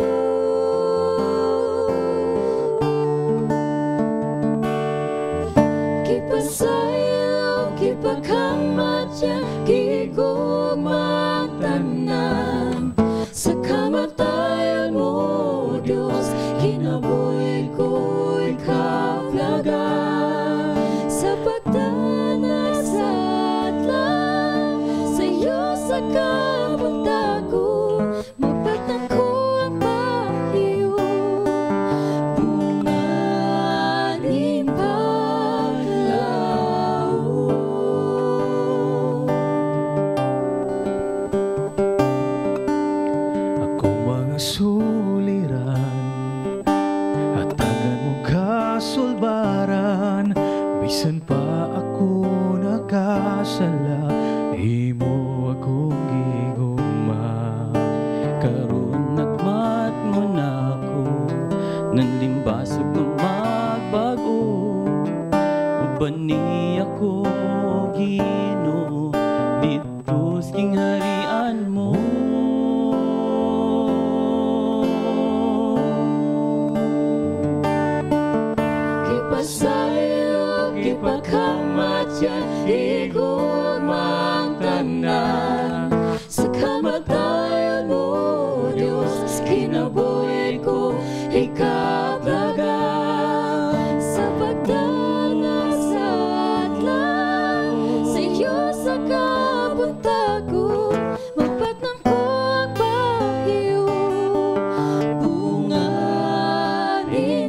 kipasayaw kipakamatya gigugmang tanan sa kamatayon mo Diyos kinabuhi ko'y kaplagan sa pagtanay sa atlang sa iyo sa kabuntago mapatang ko ang pahiyo wala imo akong gigugma. Karon nagmat mo na ako, nanlimbasog na magbago. Uban ni ako Ginoo, dito sa kingharian mo. Kipasayo, kipakamatyan, igugmang tanan. Sa kamatayan mo, Diyos, kinabuhi ko, ikaplagan. Sa pagdanas sa atlan, sa iyo sa kabuntago, magpatnang ko ang pahiyo, bunganin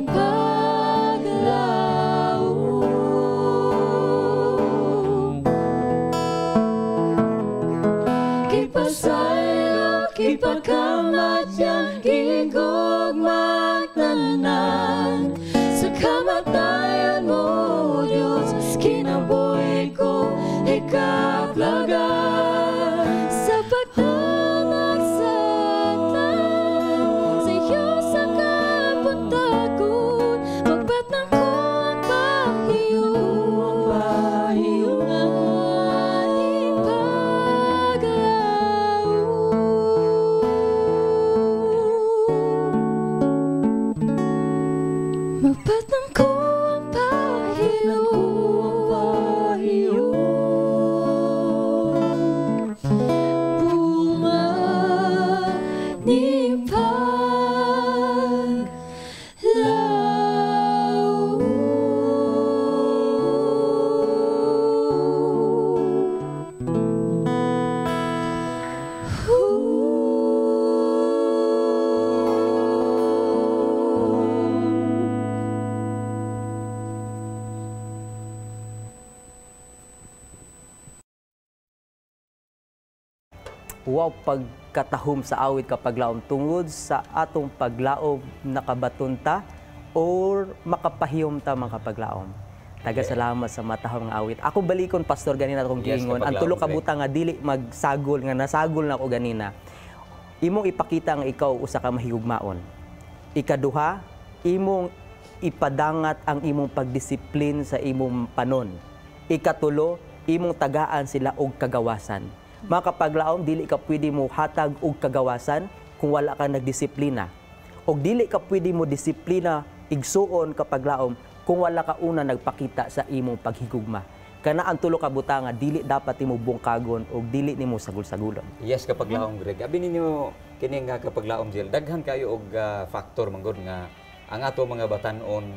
paglaw. Kipasayo, kipakamatyan, gigugmang tanan. Sa kamatayan mo, Diyos, kinabuhi ko, ikaplagan. Sa pagtanag sa atlan, sa iyo sa kabuntagon, magpatnang ko ang pahiyo, bunganin paglaw. Magpatnang ko ang pahiyo, bunganin paglaw. Wow, pagkatahom sa awit kapaglaom tungod sa atong paglaom nakabatunta or makapahiyom ta mga kapaglaom. Taga salamat sa matahom nga awit. Ako balikon pastor ganina akong Yes, giingon. Ang kapaglaom, tulo ka Greg. buta nga dili magsagol nga nasagol na ako ganina. Imong ipakita nga ikaw usa ka mahigugmaon. Ikaduha, imong ipadangat ang imong pagdisiplin sa imong panon. Ikatulo, imong tagaan sila og kagawasan. Mga kapaglaom, dili ka pwede mo hatag og kagawasan kung wala ka nagdisiplina. Og dili ka pwede mo disiplina igsuon kapaglaom kung wala ka una nagpakita sa imong paghigugma. Kana ang tulo ka buta nga dili dapat imo bungkagon og dili nimo sagol-sagulon. Yes, kapaglaom, Greg. Abi ninyo kini nga kapaglaom, Jill, daghan kayo og ah, factor manggod nga ang ato mga batan-on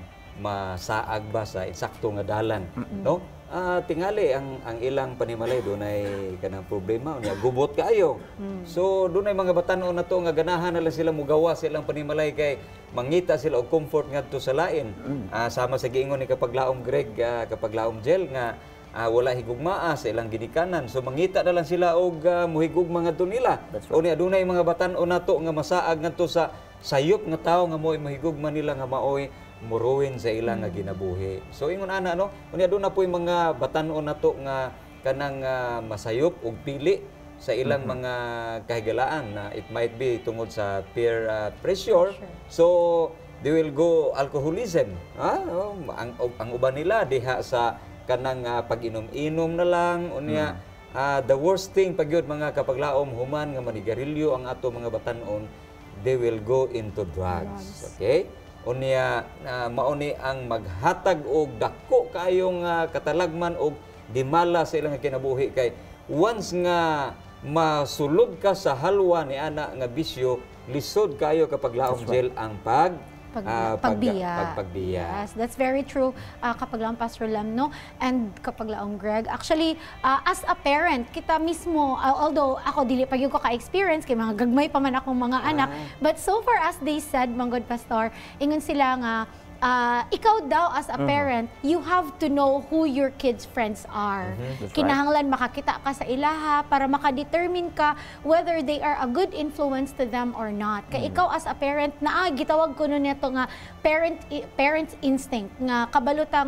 masaag ba sa insakto nga dalan, no? Ah, tingali ang ang ilang panimalay dunay kanang problema unya gubot kaayo. So dunay mga batan-on na to nga ganahan na lang sila mugawa sa ilang panimalay kay mangita sila og comfort ngadto sa lain. Ah, sama sa giingon ni kapaglaom, Greg, ah, kapaglaom, Jill, nga ah, wala higugmaa sa ilang ginikanan. So mangita na lang sila og uh, muhigugma ngadto nila. That's right. Unya dunay mga batan-on nato nga masaag ngadto sa sayop nga tawo nga mo'y mahigugma nila nga maoy muruwin sa ilang nga ginabuhi. So ingon ana no, unya doon na po yung mga batan-on nato nga kanang uh, masayop og pili sa ilang mm-hmm. mga kahigalaan na it might be tungod sa peer uh, pressure. So they will go alcoholism. Ha? Oh, ang ang uban nila diha sa kanang uh, pag-inom-inom na lang unya. Mm. Uh, the worst thing pagyud mga kapaglaom human nga manigarilyo ang ato mga batan-on, they will go into drugs. Okay? Unya uh, mauni ang maghatag og dako kayong uh, katalagman og dimala sa ilang kinabuhi kay once nga masulod ka sa halwa ni ana nga bisyo, lisod kayo kapag laom jail ang pag Pag, ah, pagbiya. Pag, pagbiya. Yes, that's very true. Uh, kapag laong Pastor Lam, no? And kapag laong Greg. Actually, uh, as a parent, kita mismo, uh, although ako dili pa yung ko ka-experience, kay mga gagmay pa man akong mga Ah. anak, but so far as they said, mga good Pastor, ingon sila nga, uh, ikaw daw as a parent, you have to know who your kids' friends are. That's right. Kinahanglan makakita ka sa ilaha para makadetermine ka whether they are a good influence to them or not. Kaya ikaw as a parent, na ah, gitawag ko nun ito nga parent, parent's instinct, nga kabaluta nga,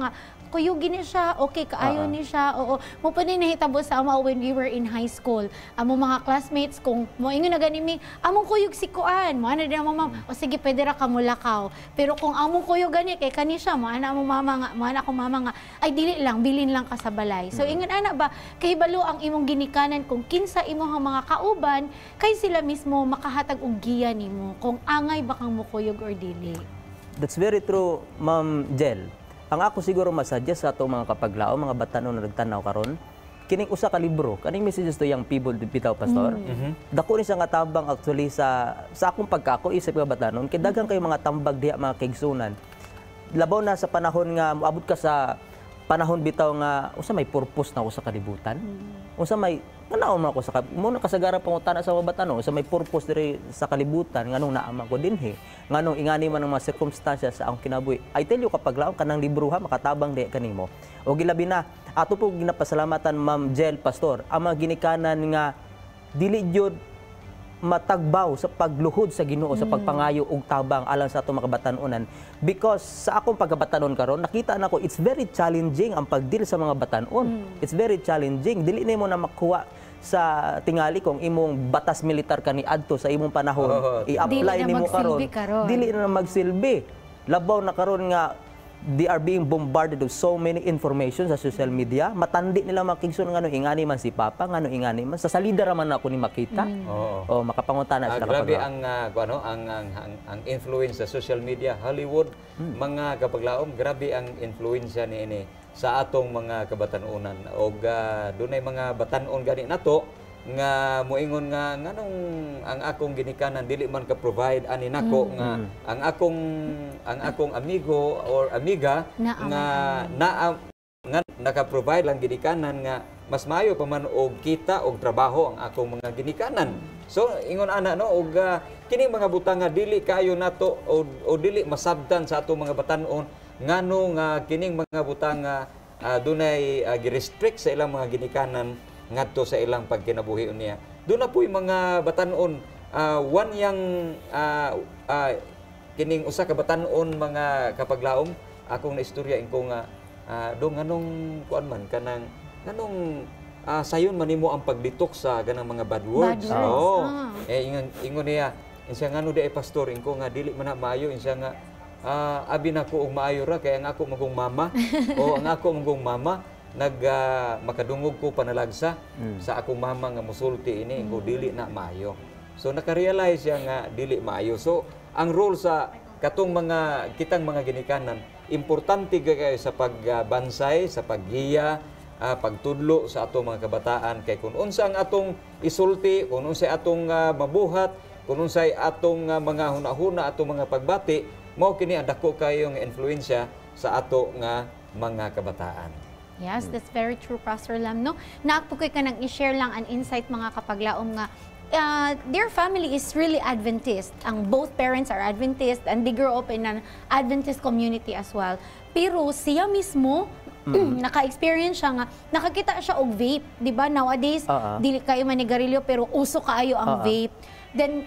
kuyugi ni siya, okay, kaayo Ah, ah. ni siya, oo. Mo pa ni nahitabo sa ama when we were in high school. Amo mga classmates, kung mo ingon na gani mi, among kuyog si Kuan, mo ana din mo ma'am, o sige, pwede ra ka mulakaw. Pero kung among kuyog gani, kay kani siya, mo ana mo mama nga, mo ana ko mama nga, ay dili lang, bilin lang ka sa balay. So ingon ana ba, kahibalo ang imong ginikanan kung kinsa imong mga kauban, kay sila mismo makahatag og giya nimo kung angay ba kang mukuyog or dili. That's very true, Ma'am Jel. Ang ako siguro masuggest sa atong mga kapaglao, mga batanon na nagtanaw karon, kining usa ka libro, kaning messages to young people bitaw pastor. Dako ni siya nga tabang actually sa sa akong pagkako isip nga batanon, kay daghang kayo mga tambag diha mga kaigsunan. Labaw na sa panahon nga moabot ka sa panahon bitaw nga usa may purpose na ako sa kalibutan. Unsa may nanaon man ako sa mo na kasagaran pangutana sa mga batanon, usa may purpose diri sa kalibutan nganong naama ko dinhi. Nganong ingani man ang mga circumstances sa akong kinabuhi. I tell you kapag laom kanang libro ha makatabang di kanimo. O gilabi na ato po ginapasalamatan Ma'am Jel Pastor ang mga ginikanan nga dili jud matagbaw sa pagluhod sa Ginoo sa pagpangayo og tabang alang sa ato mga batan-onan because sa akong pagkabatanon karon nakita nako it's very challenging ang pagdeal sa mga batan-on. It's very challenging, dili nimo na makuha sa tingali kung imong batas militar kani adto sa imong panahon Oh. i-apply Dili na nimo karon magsilbi karon. dili na magsilbi. Labaw na karon nga they are being bombarded with so many information sa social media. Matandi nila makigsun ngano ingani man si Papa, ngano ingani man sa salida ra man ako ni makita. Oo. O makapangutana Ah, sila grabe kapag ang uh, ano ang, ang ang ang influence sa social media, Hollywood, mga kapaglaom, grabe ang influensya ni ini sa atong mga kabatan-unan og uh, dunay mga batan-on gani nato nga moingon nga nganong ang akong ginikanan dili man ka provide ani nako nga ang akong ang akong amigo or amiga Naa nga naa nga naka-provide lang ginikanan nga mas maayo pa man og kita og trabaho ang akong mga ginikanan. So ingon ana no og uh, kining mga butang nga dili kayo nato o, o dili masabtan sa atong mga batan-on ngano nga kining mga butang nga uh, dunay uh, gi-restrict sa ilang mga ginikanan ngadto sa ilang pagkinabuhi niya. Doon na po yung mga batanon, uh, one yang uh, uh, kining usa ka batanon mga kapaglaom, akong naistorya ko nga uh, do nganong kuan man kanang nganong uh, sayon man nimo ang pagditok sa ganang mga bad words. Bad words, Oo. ah. Eh ingon ingon niya, insa ngano di ay pastor inko nga dili man na maayo insa nga uh, abi nako og maayo ra kay ang ako magong mama o ang ako magong mama nag uh, makadungog ko panalagsa sa akong mama nga musulti ini ko dili na maayo. So naka-realize siya nga dili maayo. So ang role sa katong mga kitang mga ginikanan importante kayo sa pagbansay, sa paggiya, uh, pagtudlo sa atong mga kabataan kay kun unsa ang atong isulti, kun unsa atong uh, mabuhat, kun unsay atong uh, mga hunahuna atong mga pagbati, mao kini ang dako kayo nga influensya sa ato nga mga kabataan. Yes, that's very true, Pastor Lam. No? Naakpo ka nang i-share lang an insight mga kapaglaom nga uh, their family is really Adventist. Ang both parents are Adventist and they grew up in an Adventist community as well. Pero siya mismo, naka-experience siya nga, nakakita siya og vape. Di ba? Nowadays, Oo. dili kayo manigarilyo pero uso kaayo ang Oo. vape. Then,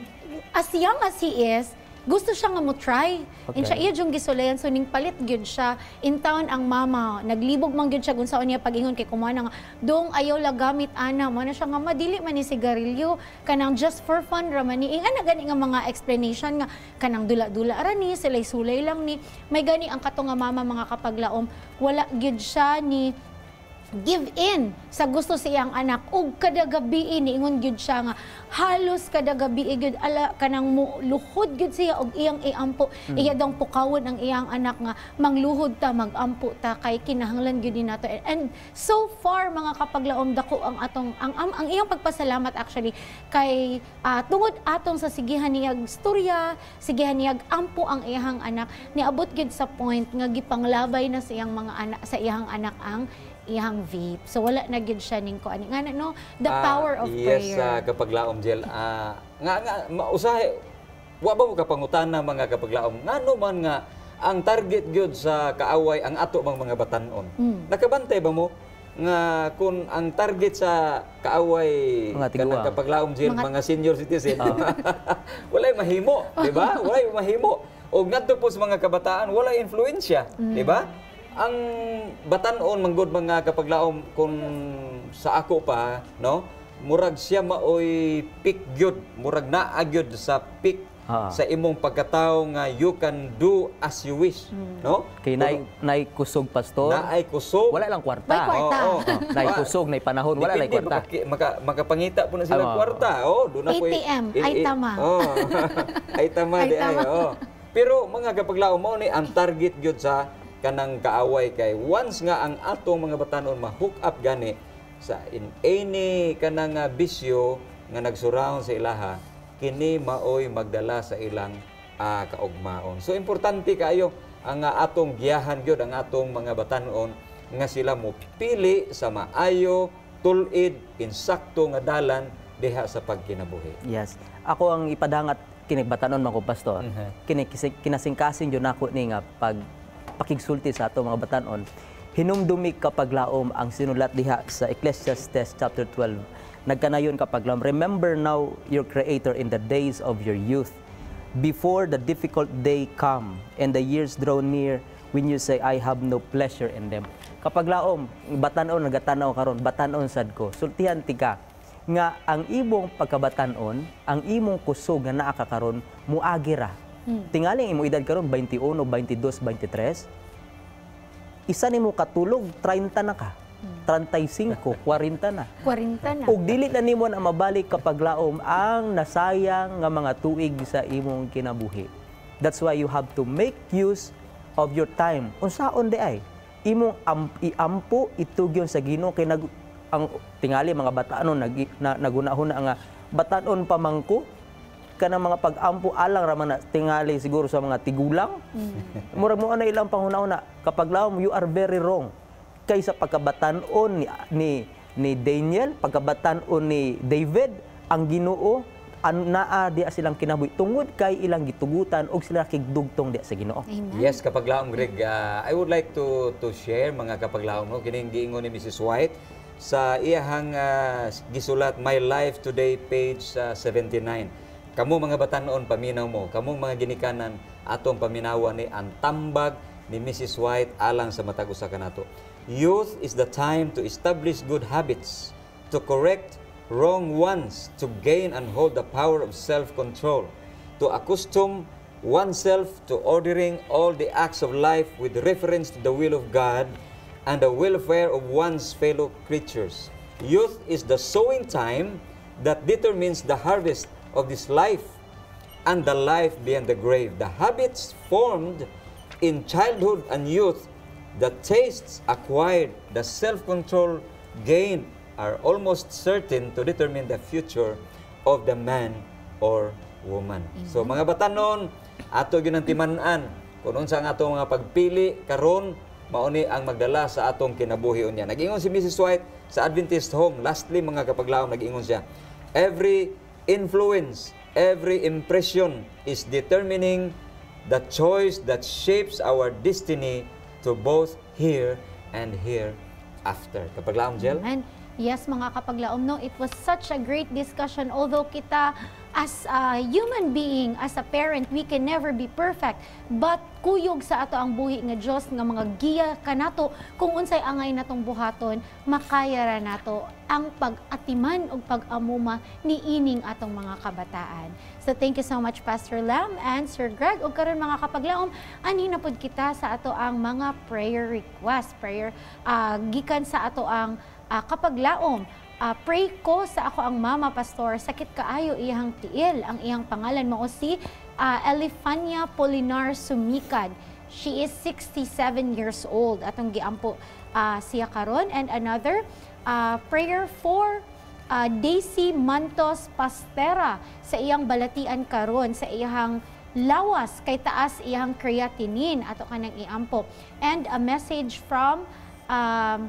as young as he is, gusto siya nga mo try. Okay. And siya iya jung gisulayan so ning palit gyud siya. In town ang mama, naglibog man gyud siya kung saan niya pagingon kay kumana nga dong ayaw la gamit ana mo na siya nga madili man ni sigarilyo kanang just for fun ra man ni. Inga na gani nga mga explanation nga kanang dula-dula ra ni sulay-sulay lang ni. May gani ang kato nga mama mga kapaglaom wala gyud siya ni give in sa gusto sa iyang anak ug kada gabi niingon gyud siya nga halos kada gabi gyud ala kanang mo luhod gyud siya og iyang iampo mm. iya dang pukawon ang iyang anak nga mangluhod ta magampo ta kay kinahanglan gyud ni nato. And so far mga kapaglaom dako ang atong ang, ang, ang iyang pagpasalamat actually kay uh, tungod atong sa sigihan niyag storya sigihan niyag ampo ang iyang anak niabot gyud sa point nga gipanglabay na sa iyang mga anak sa iyang anak ang iyang vape. So wala na gyud siya ning ko ani nga no the Ah, power of yes, prayer. Yes, kapaglaom Jel. Ah, nga nga mausahay wa ba mo kapangutana mga kapaglaom ngano man nga ang target gyud sa kaaway ang ato mga mga batan-on. Mm. Nakabantay ba mo nga kung ang target sa kaaway Mga tiguang. kanang kapaglaom Jel Mga- mga, senior citizen walay mahimo, di ba? Walay mahimo. Og ngadto po sa mga kabataan walay influensya, di ba? ang batan-on manggod mga kapaglaom kung sa ako pa, no? Murag siya maoy pick gyud, murag naa gyud sa pick Ah. sa imong pagkatao nga you can do as you wish, no? Kay nay nay kusog pastor. Naay kusog. Wala lang kwarta. May kwarta. Oo, oo. Nay kusog, nay panahon, wala nay Depende, kwarta. makaki- Maka, makapangita po na sila Ah, oo. kwarta. Oh, doon na A po. T M, ay tama. Oh. ay tama Ay di ay. tama. Oh. Pero mga kapaglaom mao ni ang target gyud sa kanang kaaway kay once nga ang atong mga batanon ma-hook up gani sa in any kanang uh, bisyo nga nagsurround sa ilaha, kini maoy magdala sa ilang uh, kaugmaon. So importante kaayo ang uh, atong giyahan gyud ang atong mga batanon nga sila mo pili sa maayo, tulid, insakto nga dalan diha sa pagkinabuhi. Yes. Ako ang ipadangat kini batanon man ko pastor. Mhm. Kini kisi- kinasingkasing jud nako ni nga pag pakigsulti sa ato mga batanon. Hinumdumi kapag laom ang sinulat diha sa Ecclesiastes chapter twelve. Nagkanayon kapag laom, remember now your Creator in the days of your youth, before the difficult day come and the years draw near, when you say, I have no pleasure in them. Kapag laom, batanon nagatanaw karon, batanon sad ko. Sultihan ti ka nga ang imong pagkabatanon, ang imong kusog nga naa ka karon muagi ra. Tingaling imo edad karon twenty-one, twenty-two, twenty-three. Isa nimo katulog thirty na ka. thirty-five, forty na. forty na. Ug dili na nimo na mabalik kapag laom ang nasayang nga mga tuig sa imong kinabuhi. That's why you have to make use of your time. Unsaon di ay? Imong am, iampo itugyon sa Ginoo kay nag ang tingali mga batanon nag na, nagunahon na nga batanon pamangko kanang mga pag-ampo alang ra man na tingali siguro sa mga tigulang. Murag mo na ilang panghunahuna kapag laom you are very wrong kaysa pagkabatanon ni ni, ni Daniel, pagkabatanon ni David, ang Ginoo an naa diya silang kinabuhi tungod kay ilang gitugutan og sila kigdugtong diya sa Ginoo. Amen. Yes, kapaglaom Greg, uh, I would like to to share mga kapaglaom no kining giingon ni Missus White sa iyahang uh, gisulat My Life Today page uh, seventy-nine. Kamo mga batanon paminaw mo, kamong mga ginikanan atong paminawan ni ang tambag ni Missus White alang sa matag usa kanato. Youth is the time to establish good habits, to correct wrong ones, to gain and hold the power of self-control, to accustom oneself to ordering all the acts of life with reference to the will of God and the welfare of one's fellow creatures. Youth is the sowing time that determines the harvest of this life and the life beyond the grave. The habits formed in childhood and youth, the tastes acquired, the self-control gained are almost certain to determine the future of the man or woman. So mga batanon, ato gyud ang timan-an kung unsa ang atong mga pagpili karon mao ni ang magdala sa atong kinabuhi unya. Nag-ingon si Missus White sa Adventist Home, lastly mga kapaglaom nag-ingon siya, every influence, every impression is determining the choice that shapes our destiny to both here and hereafter. Kapaglaom, Jel? Amen. Yes, mga kapaglaom, no, it was such a great discussion. Although kita, as a human being, as a parent, we can never be perfect. But kuyog sa ato ang buhi nga Diyos, nga mga giya kanato, kung unsay angay natong buhaton, makaya ra nato ang pag-atiman o pag-amuma ni ining atong mga kabataan. So thank you so much, Pastor Lam and Sir Greg. O karon mga kapaglaom, anhin na pod kita sa ato ang mga prayer request. Prayer, uh, gikan sa ato ang Uh, kapag laom, uh, pray ko sa ako ang mama, Pastor, sakit kaayo iyang tiil. Ang iyang pangalan mo si uh, Elifania Polinar Sumikad. She is sixty-seven years old. Atong giampo uh, siya karon. And another uh, prayer for uh, Daisy Mantos Pastera sa iyang balatian karon, sa iyang lawas kay taas iyang creatinine ato kanang iampo. And a message from um,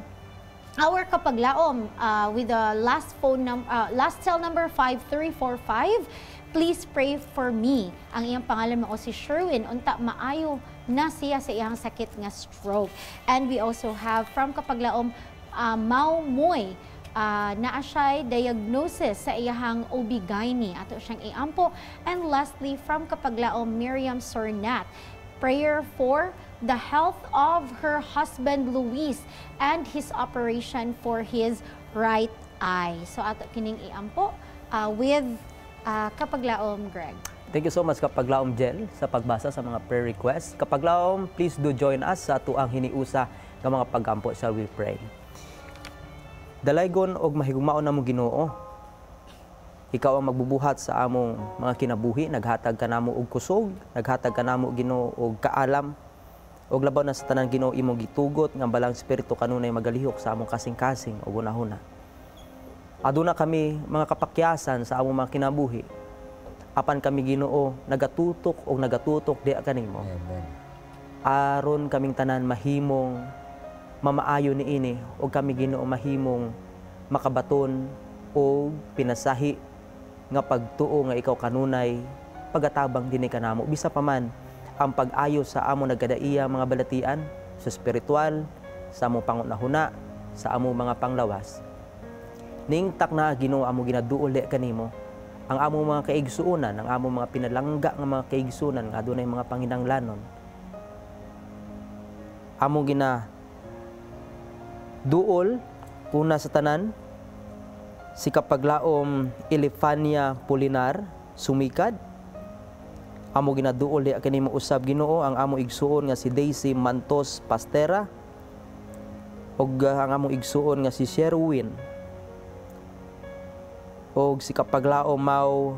our kapaglaom uh, with the last phone number, uh, last cell number five three four five. Please pray for me. Ang iyang pangalan mo si Sherwin. Unta maayo na siya sa iyang sakit nga stroke. And we also have from kapaglaom uh, Mau Moy. Uh, naa siya'y diagnosis sa iyahang O B G Y N ato siyang iampo. And lastly from kapaglaom Miriam Sornat. Prayer for the health of her husband Luis and his operation for his right eye. So ato kining iampo uh, with uh, Kapaglaom Greg. Thank you so much Kapaglaom Jel sa pagbasa sa mga prayer requests. Kapaglaom, please do join us sa atuang hiniusa ng mga pagampo. Shall we pray? Dalaygon og mahigugmaon namo Ginoo. Ikaw ang magbubuhat sa among mga kinabuhi, naghatag ka namo og kusog, naghatag ka namo Ginoo og kaalam, og labaw na sa tanan Ginoo imong gitugot nga balang espiritu kanunay magalihok sa among kasing-kasing og unahuna. Aduna kami mga kapakyasan sa among mga kinabuhi. Apan kami Ginoo nagatutok og nagatutok diha kanimo. Amen. Aron kaming tanan mahimong mamaayo niini og kami Ginoo mahimong makabaton o pinasahi nga pagtuo nga ikaw kanunay pagatabang dinhi kanamo bisa pa man ang pag-ayo sa amo nagkadaiya mga balatian sa spiritual, sa among pangunahuna, sa among mga panglawas. Ning takna Ginoo amo ginaduol kanimo ang among mga kaigsuonan, ang among mga pinalangga nga mga kaigsuonan nga adunay mga panginahanglanon. Among gina duol kuna sa tanan si Kapaglaom Elefania Polinar sumikad. Amo ginaduol di kanimo usab Ginoo ang amo igsuon nga si Daisy Mantos Pastera og uh, ang amo igsuon nga si Sherwin og si Kapaglaom Mau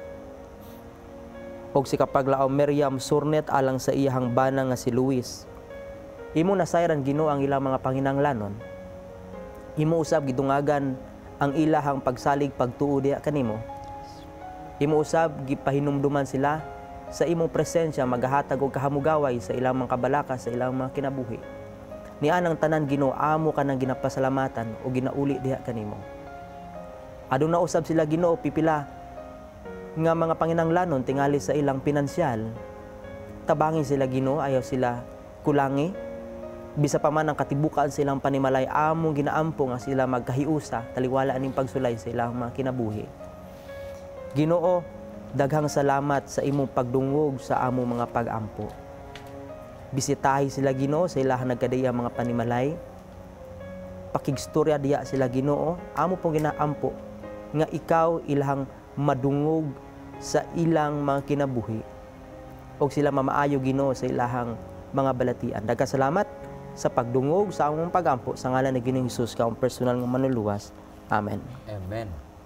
og si Kapaglaom Miriam Surnet alang sa iyahang bana nga si Luis. Imo nasayran Ginoo ang ilang mga panginahanglanon. Imo usab gidungagan ang ilahang pagsalig pagtuo diha kanimo. Imo usab gipahinumduman sila sa imong presensya magahatag og kahamugaway sa ilang mga kabalaka sa ilang mga kinabuhi. Nianang tanan Ginoo amo kanang ginapasalamatan o ginauli diha kanimo. Aduna usab sila Ginoo pipila nga mga panginahanglanon tingali sa ilang pinansyal. Tabangin sila Ginoo ayaw sila kulangi. Bisa pa man ang katibukan silang panimalay among ginaampo nga sila magkahiusa taliwala aning pagsulay sa ilang mga kinabuhi. Ginoo, daghang salamat sa imong pagdungog sa among mga pag-ampo. Bisitahi sila Ginoo sa ilahang nagkadaya mga panimalay. Pakigstorya diya sila Ginoo, amo pong ginaampo nga ikaw ilahang madungog sa ilang mga kinabuhi o sila mamaayo Ginoo sa ilahang mga balatian. Daghang salamat sa pagdungog sa among pagampo sa ngalan ni Ginoong Hesus kaong personal nga manluluwas. Amen. Amen.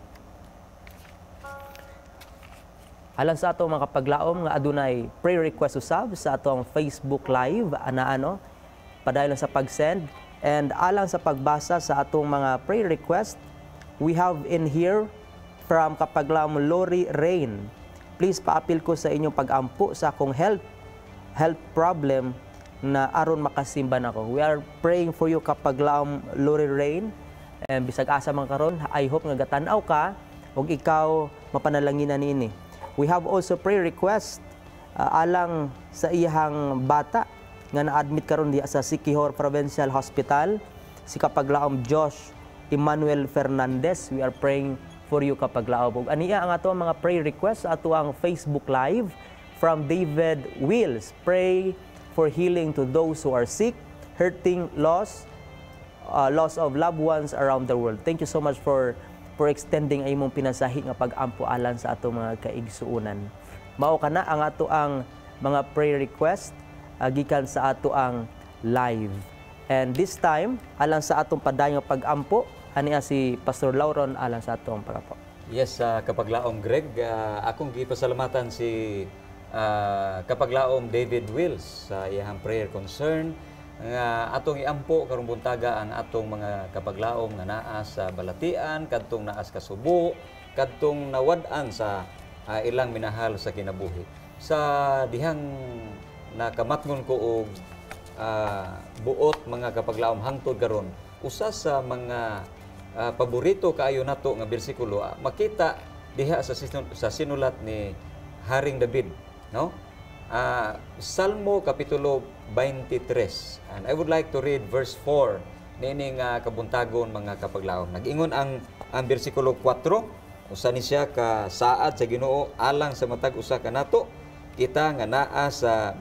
Alang sa ato mga kapaglaom nga adunay prayer request usab sa atong Facebook Live ana ano padayon sa pag-send and alang sa pagbasa sa atong mga prayer request we have in here from Kapaglaom Lori Rain. Please paapil ko sa inyong pag-ampo sa akong health health problem na aron makasimba nako. We are praying for you Kapaglaom Lori Rain. And bisag asa man karon, I hope nga gatan-aw ka ug ikaw mapanalanginan niini. We have also prayer request uh, alang sa iyang bata nga na-admit karon diha sa Siquijor Provincial Hospital, si Kapaglaom Josh Emmanuel Fernandez. We are praying for you Kapaglaom. Ug aniya ang ato mga prayer request sa ato ang Facebook Live from David Wills. Pray for healing to those who are sick, hurting, loss, uh, loss of loved ones around the world. Thank you so much for for extending ay imong pinasahi nga pag-ampo alang sa ato mga kaigsuonan. Mao kana ang ato ang mga prayer request uh, gikan sa ato ang live. And this time alang sa atong padayong pag-ampo ani si Pastor Lauron alang sa atong pag-ampo. Yes, uh, Kapaglaom Greg, uh, akong gipasalamatan si uh, Kapaglaom David Wills sa uh, iyang prayer concern nga atong iampo karong buntaga ang atong mga kapaglaom nga naa sa balatian, kadtong naa sa kasubo, kadtong nawad-an sa uh, ilang minahal sa kinabuhi. Sa dihang nakamatngon ko og uh, buot mga kapaglaom hangtod karon, usa sa mga uh, paborito kaayo nato nga bersikulo, uh, makita diha sa sa sinulat ni Haring David, no? Uh, Salmo Kapitulo twenty-three, and I would like to read verse four nining uh, kabuntagon mga kapaglaom. Nag-ingon ang ang bersikulo four, usa ni siya ka saad sa Ginoo alang sa matag usa kanato kita nga naa sa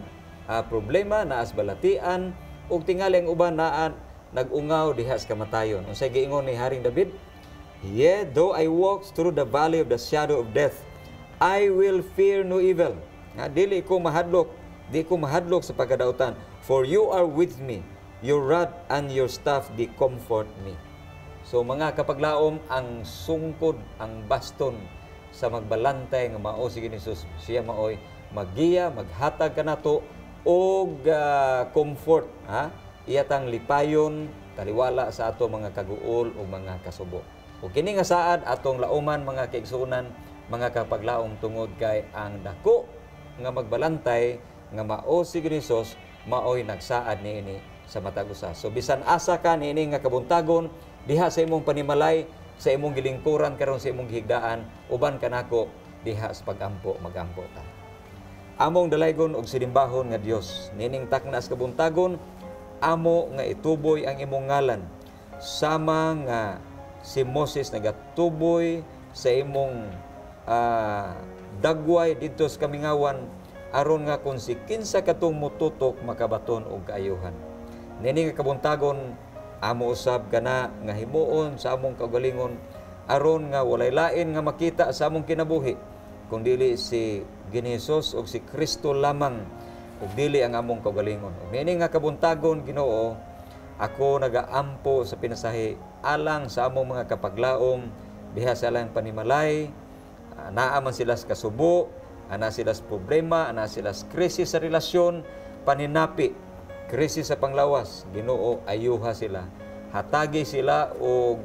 ah, problema, naas balatian, ug tingali ang uban naa nag-ungaw diha sa kamatayon. Unsay giingon ni Haring David? Yea, though I walk through the valley of the shadow of death, I will fear no evil. Nga dili ko mahadlok, di ko mahadlok sa pagkadautan. For you are with me, your rod and your staff, they comfort me. So mga kapaglaom, ang sungkod, ang baston sa magbalantay nga mao si Jesus, siya maoy maggiya, maghatag kanato og uh, comfort, ha? Iyatang lipayon, taliwala sa ato mga kaguol o mga kasubo. O kini nga saad atong lauman mga kaigsunan, mga kapaglaom tungod kay ang dako nga magbalantay nga mao si Jesus maoy nagsaad niini sa matag usa. So bisan asa ka niini nga kabuntagon diha sa imong panimalay, sa imong gilingkuran karon sa imong gihigdaan, uban kanako diha sa pagampo magampo ta. Among dalaygon og sinimbahon nga Dios, nining takna sa kabuntagon, amo nga ituboy ang imong ngalan sama nga si Moses nagatuboy sa imong uh, dagway dito sa kamingawan aron nga kung si kinsa katong mututok makabaton og kaayuhan. Nini nga kabuntagon amo usab kana nga himuon sa among kaugalingon aron nga walay lain nga makita sa among kinabuhi kundi si Ginisus og si Kristo lamang ug dili ang among kaugalingon. Ug nini nga kabuntagon Ginoo, ako nagaampo sa pinasahi alang sa among mga kapaglaom diha sa alang panimalay, uh, naa man sila sa kasubo, ana sila sa problema, ana sila sa krisis sa relasyon, paninapi, krisis sa panglawas. Ginoo, ayuha sila, hatagi sila og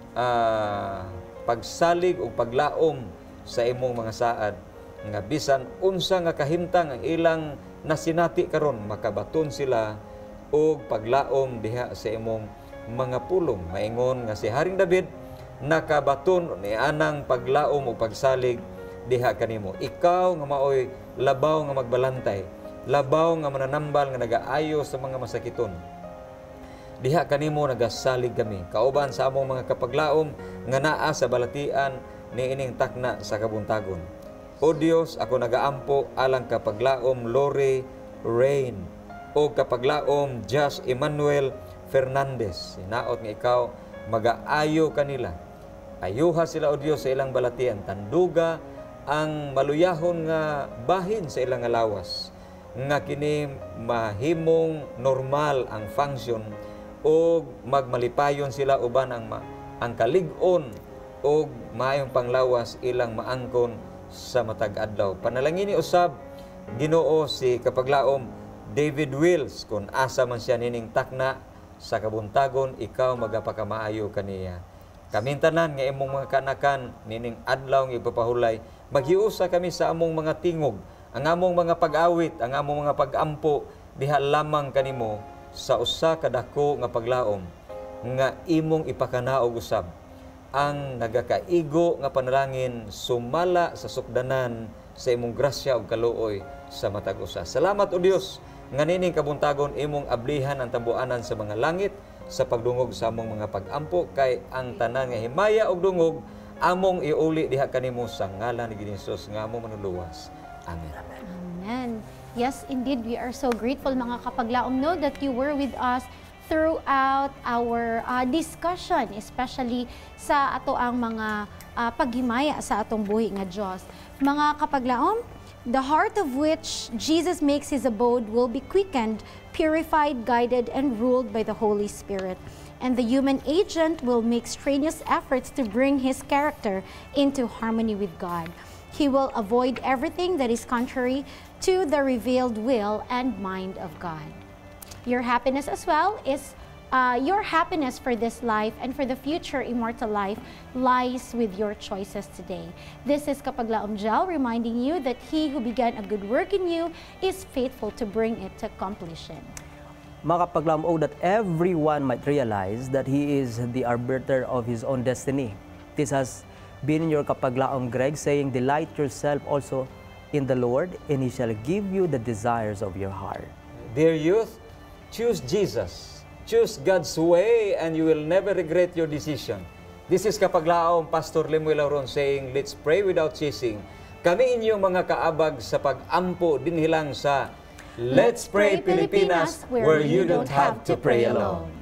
uh, pagsalig o paglaom sa imong mga saad nga bisan unsa nga kahimtang ang ilang nasinati karon makabaton sila og paglaom diha sa imong mga pulong. Maingon nga si Haring David, nakabaton ni anang paglaom o pagsalig diha kanimo. Ikaw nga maoy labaw nga magbalantay, labaw nga mananambal nga nagaayo sa mga masakiton. Diha kanimo nagasalig kami. Kauban sa among mga kapaglaom nga naa sa balatian ni ining takna sa kabuntagon. O Dios, ako nagaampo alang kapaglaom Lori Rain o kapaglaom Josh Emmanuel Fernandez. Sinaot nga ikaw magaayo kanila. Ayuha sila o Dios sa ilang balatian, tanduga ang maluyahon nga bahin sa ilang lawas nga kini mahimong normal ang function o magmalipayon sila uban ang ma ang kalig-on o maayong panglawas ilang maangkon sa matag adlaw. Panalangini usab Ginoo si kapaglaom David Wills kung asa man siya nining takna sa kabuntagon, ikaw magapakamaayo kaniya. Kamintanan nga imong mga kanakan nining adlaw nga ipapahulay, maghiusa kami sa among mga tingog, ang among mga pag-awit, ang among mga pag-ampo diha lamang kanimo sa usa ka dako nga paglaom nga imong ipakanaog usab. Ang nagakaigo nga panalangin sumala sa sukdanan sa imong grasya ug kaluoy sa matag usa. Salamat o Dios nga nining kabuntagon imong ablihan ang tambuanan sa mga langit sa pagdungog sa among mga pag-ampo kay ang tanan nga himaya ug dungog among iuli diha kanimo sa ngalan ni Jesus nga among manuluwas. Amen. Amen. Yes, indeed, we are so grateful mga kapaglaom no that you were with us throughout our uh, discussion, especially sa ato ang mga uh, paghimaya sa atong buhi nga Diyos. Mga kapaglaom, the heart of which Jesus makes His abode will be quickened, purified, guided, and ruled by the Holy Spirit. And the human agent will make strenuous efforts to bring his character into harmony with God. He will avoid everything that is contrary to the revealed will and mind of God. Your happiness as well is uh, your happiness for this life and for the future immortal life lies with your choices today. This is Kapaglaom Jel reminding you that He who began a good work in you is faithful to bring it to completion. Mga kapaglaom, oh, that everyone might realize that he is the arbiter of his own destiny. This has been in your kapaglaom, Greg, saying, delight yourself also in the Lord, and He shall give you the desires of your heart. Dear youth, choose Jesus. Choose God's way and you will never regret your decision. This is kapaglaom, Pastor Lemuel Auron saying, let's pray without ceasing. Kami inyong mga kaabag sa pag-ampo dinhilang sa Let's Pray Pilipinas, where you don't have to pray alone.